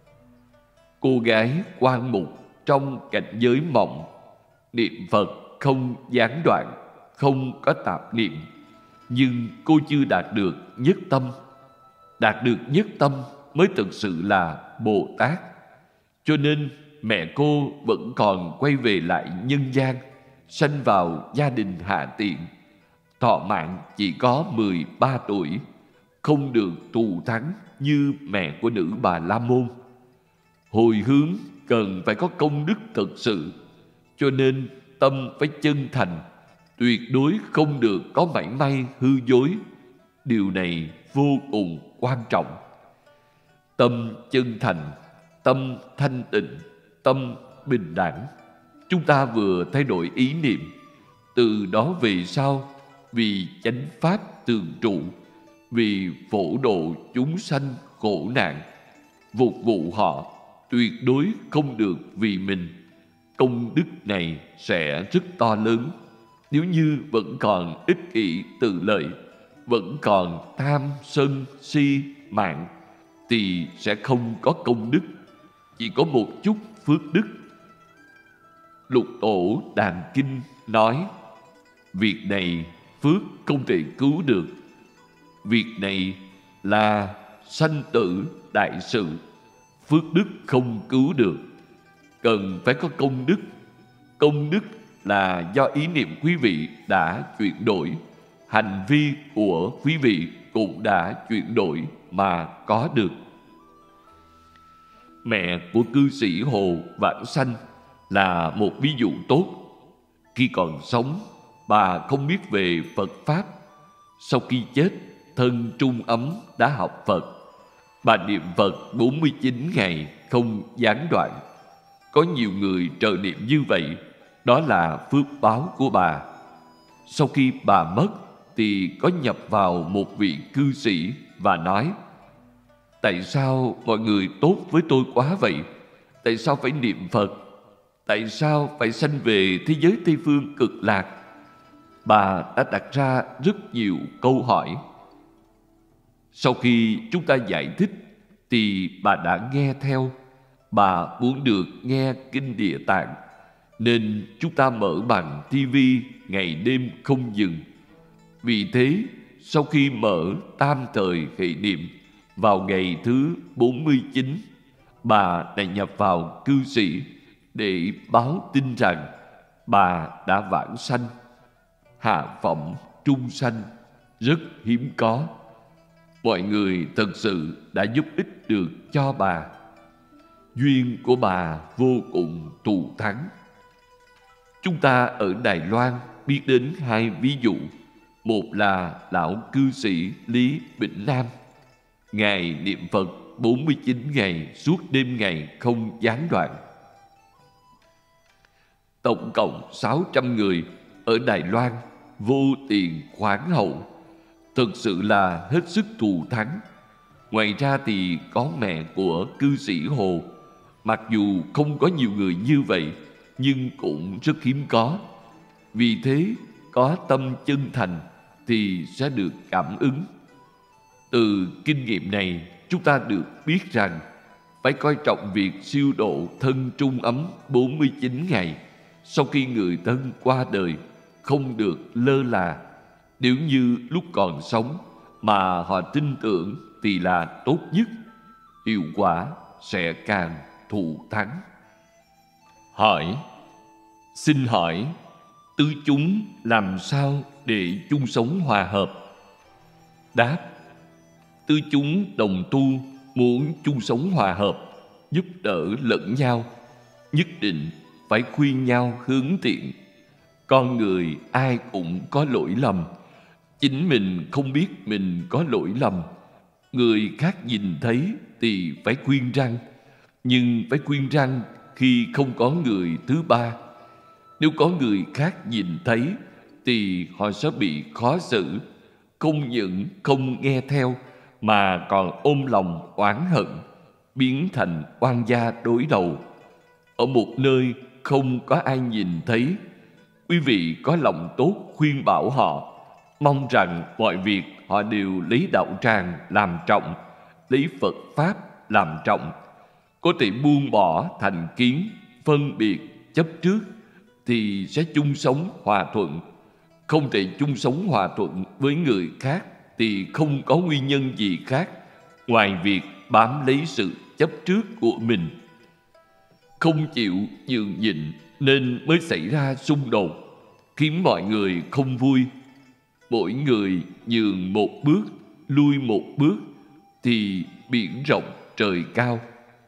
Cô gái Quan Mục trong cảnh giới mộng, niệm Phật không gián đoạn, không có tạp niệm, nhưng cô chưa đạt được nhất tâm. Đạt được nhất tâm mới thực sự là Bồ Tát. Cho nên mẹ cô vẫn còn quay về lại nhân gian, sanh vào gia đình hạ tiện. Thọ mạng chỉ có 13 tuổi, không được thù thắng như mẹ của nữ Bà La Môn. Hồi hướng cần phải có công đức thực sự, cho nên tâm phải chân thành, tuyệt đối không được có mảy may hư dối. Điều này vô cùng quan trọng. Tâm chân thành, tâm thanh tịnh, tâm bình đẳng. Chúng ta vừa thay đổi ý niệm, từ đó về sau vì chánh pháp tường trụ, vì phổ độ chúng sanh khổ nạn, phục vụ họ, tuyệt đối không được vì mình. Công đức này sẽ rất to lớn. Nếu như vẫn còn ích kỷ tự lợi, vẫn còn tham sân si mạng, thì sẽ không có công đức, chỉ có một chút phước đức. Lục Tổ Đàn Kinh nói: việc này phước không thể cứu được. Việc này là sanh tử đại sự, phước đức không cứu được. Cần phải có công đức. Công đức là do ý niệm quý vị đã chuyển đổi, hành vi của quý vị cũng đã chuyển đổi mà có được. Mẹ của cư sĩ Hồ Vãng Sanh là một ví dụ tốt. Khi còn sống, bà không biết về Phật Pháp. Sau khi chết, thân trung ấm đã học Phật. Bà niệm Phật 49 ngày không gián đoạn. Có nhiều người trợ niệm như vậy, đó là phước báo của bà. Sau khi bà mất thì có nhập vào một vị cư sĩ và nói: tại sao mọi người tốt với tôi quá vậy? Tại sao phải niệm Phật? Tại sao phải sanh về thế giới Tây Phương Cực Lạc? Bà đã đặt ra rất nhiều câu hỏi. Sau khi chúng ta giải thích thì bà đã nghe theo. Bà muốn được nghe Kinh Địa Tạng, nên chúng ta mở bằng TV ngày đêm không dừng. Vì thế, sau khi mở tam thời khệ niệm vào ngày thứ 49, bà đã nhập vào cư sĩ để báo tin rằng bà đã vãng sanh. Hạ phẩm trung sanh rất hiếm có. Mọi người thật sự đã giúp ích được cho bà. Duyên của bà vô cùng thù thắng. Chúng ta ở Đài Loan biết đến 2 ví dụ. Một là lão cư sĩ Lý Bỉnh Nam. Ngài niệm Phật 49 ngày suốt đêm ngày không gián đoạn. Tổng cộng 600 người ở Đài Loan vô tiền khoáng hậu, thực sự là hết sức thù thắng. Ngoài ra thì có mẹ của cư sĩ Hồ. Mặc dù không có nhiều người như vậy, nhưng cũng rất hiếm có. Vì thế, có tâm chân thành thì sẽ được cảm ứng. Từ kinh nghiệm này, chúng ta được biết rằng phải coi trọng việc siêu độ thân trung ấm 49 ngày. Sau khi người thân qua đời, không được lơ là. Nếu như lúc còn sống mà họ tin tưởng thì là tốt nhất, hiệu quả sẽ càng thù thắng. Hỏi: xin hỏi, tứ chúng làm sao để chung sống hòa hợp? Đáp: tứ chúng đồng tu, Muốn chung sống hòa hợp, giúp đỡ lẫn nhau, nhất định phải khuyên nhau hướng thiện. Con người ai cũng có lỗi lầm, chính mình không biết mình có lỗi lầm. Người khác nhìn thấy thì phải khuyên răn, nhưng phải khuyên răn khi không có người thứ ba. Nếu có người khác nhìn thấy thì họ sẽ bị khó xử, không những không nghe theo mà còn ôm lòng oán hận, biến thành oan gia đối đầu. Ở một nơi không có ai nhìn thấy, quý vị có lòng tốt khuyên bảo họ, mong rằng mọi việc họ đều lấy đạo tràng làm trọng, lấy Phật Pháp làm trọng, có thể buông bỏ thành kiến, phân biệt, chấp trước, thì sẽ chung sống hòa thuận. Không thể chung sống hòa thuận với người khác thì không có nguyên nhân gì khác ngoài việc bám lấy sự chấp trước của mình. Không chịu nhường nhịn nên mới xảy ra xung đột, khiến mọi người không vui. Mỗi người nhường một bước, lui một bước thì biển rộng trời cao.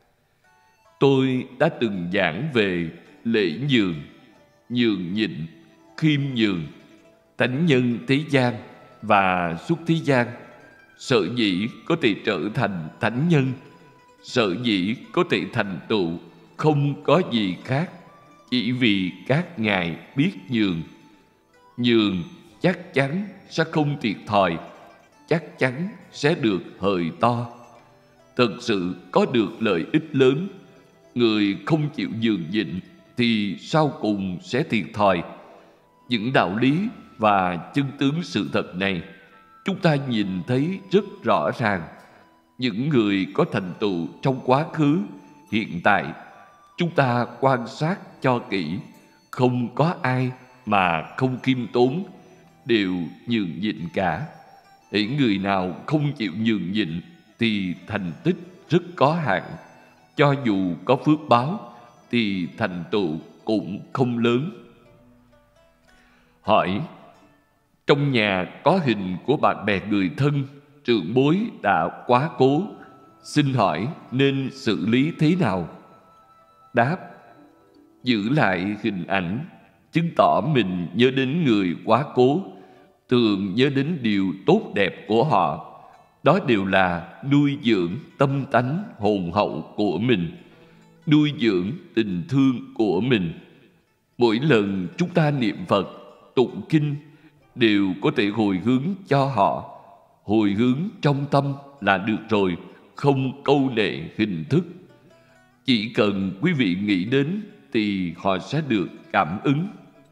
Tôi đã từng giảng về lễ nhường, nhường nhịn, khiêm nhường. Thánh nhân thế gian và xuất thế gian sở dĩ có thể trở thành thánh nhân, sở dĩ có thể thành tựu, không có gì khác, chỉ vì các ngài biết nhường. Nhường chắc chắn sẽ không thiệt thòi, chắc chắn sẽ được hời to, thực sự có được lợi ích lớn. Người không chịu nhường nhịn thì sau cùng sẽ thiệt thòi. Những đạo lý và chân tướng sự thật này chúng ta nhìn thấy rất rõ ràng. Những người có thành tựu trong quá khứ, hiện tại, chúng ta quan sát cho kỹ, không có ai mà không khiêm tốn, đều nhường nhịn cả. Hễ người nào không chịu nhường nhịn thì thành tích rất có hạn. Cho dù có phước báo thì thành tựu cũng không lớn. Hỏi: trong nhà có hình của bạn bè người thân, trưởng bối đã quá cố, xin hỏi nên xử lý thế nào? Đáp: giữ lại hình ảnh, chứng tỏ mình nhớ đến người quá cố, thường nhớ đến điều tốt đẹp của họ. Đó đều là nuôi dưỡng tâm tánh hồn hậu của mình, nuôi dưỡng tình thương của mình. Mỗi lần chúng ta niệm Phật, tụng kinh đều có thể hồi hướng cho họ. Hồi hướng trong tâm là được rồi, không câu nệ hình thức. Chỉ cần quý vị nghĩ đến thì họ sẽ được cảm ứng.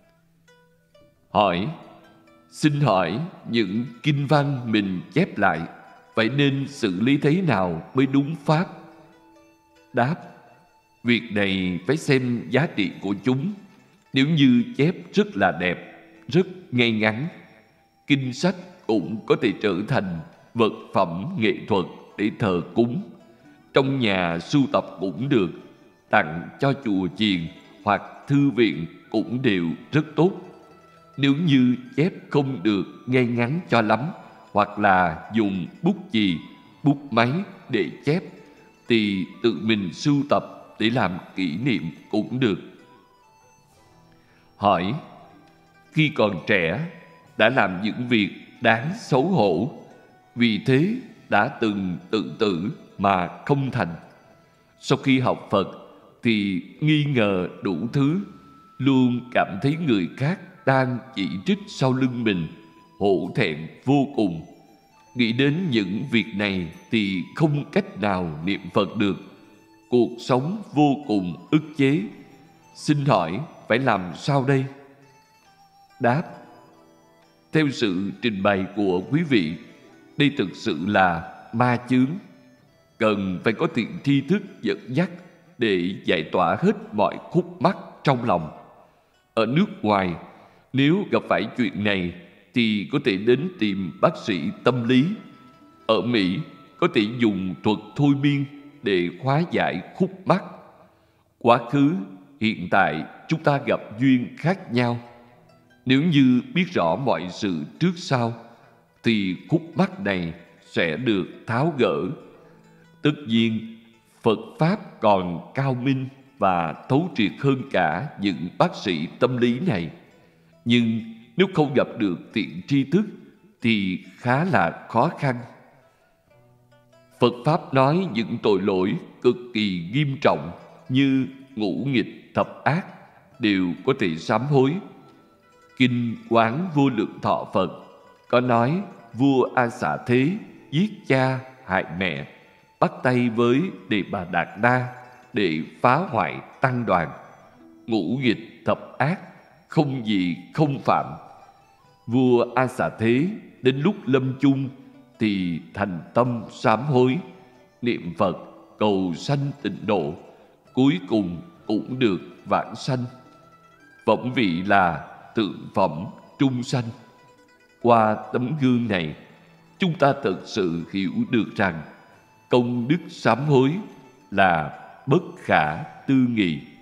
Hỏi: xin hỏi những kinh văn mình chép lại phải nên xử lý thế nào mới đúng pháp? Đáp: việc này phải xem giá trị của chúng. Nếu như chép rất là đẹp, rất ngay ngắn, kinh sách cũng có thể trở thành vật phẩm nghệ thuật để thờ cúng. Trong nhà sưu tập cũng được, tặng cho chùa chiền hoặc thư viện cũng đều rất tốt. Nếu như chép không được ngay ngắn cho lắm, hoặc là dùng bút chì, bút máy để chép, thì tự mình sưu tập để làm kỷ niệm cũng được. Hỏi: khi còn trẻ đã làm những việc đáng xấu hổ, vì thế đã từng tự tử mà không thành. Sau khi học Phật thì nghi ngờ đủ thứ, luôn cảm thấy người khác đang chỉ trích sau lưng mình, hổ thẹn vô cùng. Nghĩ đến những việc này thì không cách nào niệm Phật được. Cuộc sống vô cùng ức chế. Xin hỏi phải làm sao đây? Đáp: theo sự trình bày của quý vị, đây thực sự là ma chướng. Cần phải có thiện tri thức dẫn dắt để giải tỏa hết mọi khúc mắc trong lòng. Ở nước ngoài, nếu gặp phải chuyện này thì có thể đến tìm bác sĩ tâm lý. Ở Mỹ có thể dùng thuật thôi miên để hóa giải khúc mắc. Quá khứ, hiện tại chúng ta gặp duyên khác nhau. Nếu như biết rõ mọi sự trước sau thì khúc mắc này sẽ được tháo gỡ. Tất nhiên, Phật Pháp còn cao minh và thấu triệt hơn cả những bác sĩ tâm lý này. Nhưng nếu không gặp được thiện tri thức thì khá là khó khăn. Phật Pháp nói những tội lỗi cực kỳ nghiêm trọng như ngũ nghịch thập ác đều có thể sám hối. Kinh Quán Vô Lượng Thọ Phật có nói vua A Xà Thế giết cha hại mẹ, bắt tay với Đề Bà Đạt Đa để phá hoại tăng đoàn. Ngũ nghịch thập ác không gì không phạm. Vua A Xà Thế đến lúc lâm chung thì thành tâm sám hối, niệm Phật cầu sanh tịnh độ, cuối cùng cũng được vãng sanh. Phẩm vị là tượng phẩm trung sanh. Qua tấm gương này, chúng ta thật sự hiểu được rằng công đức sám hối là bất khả tư nghị.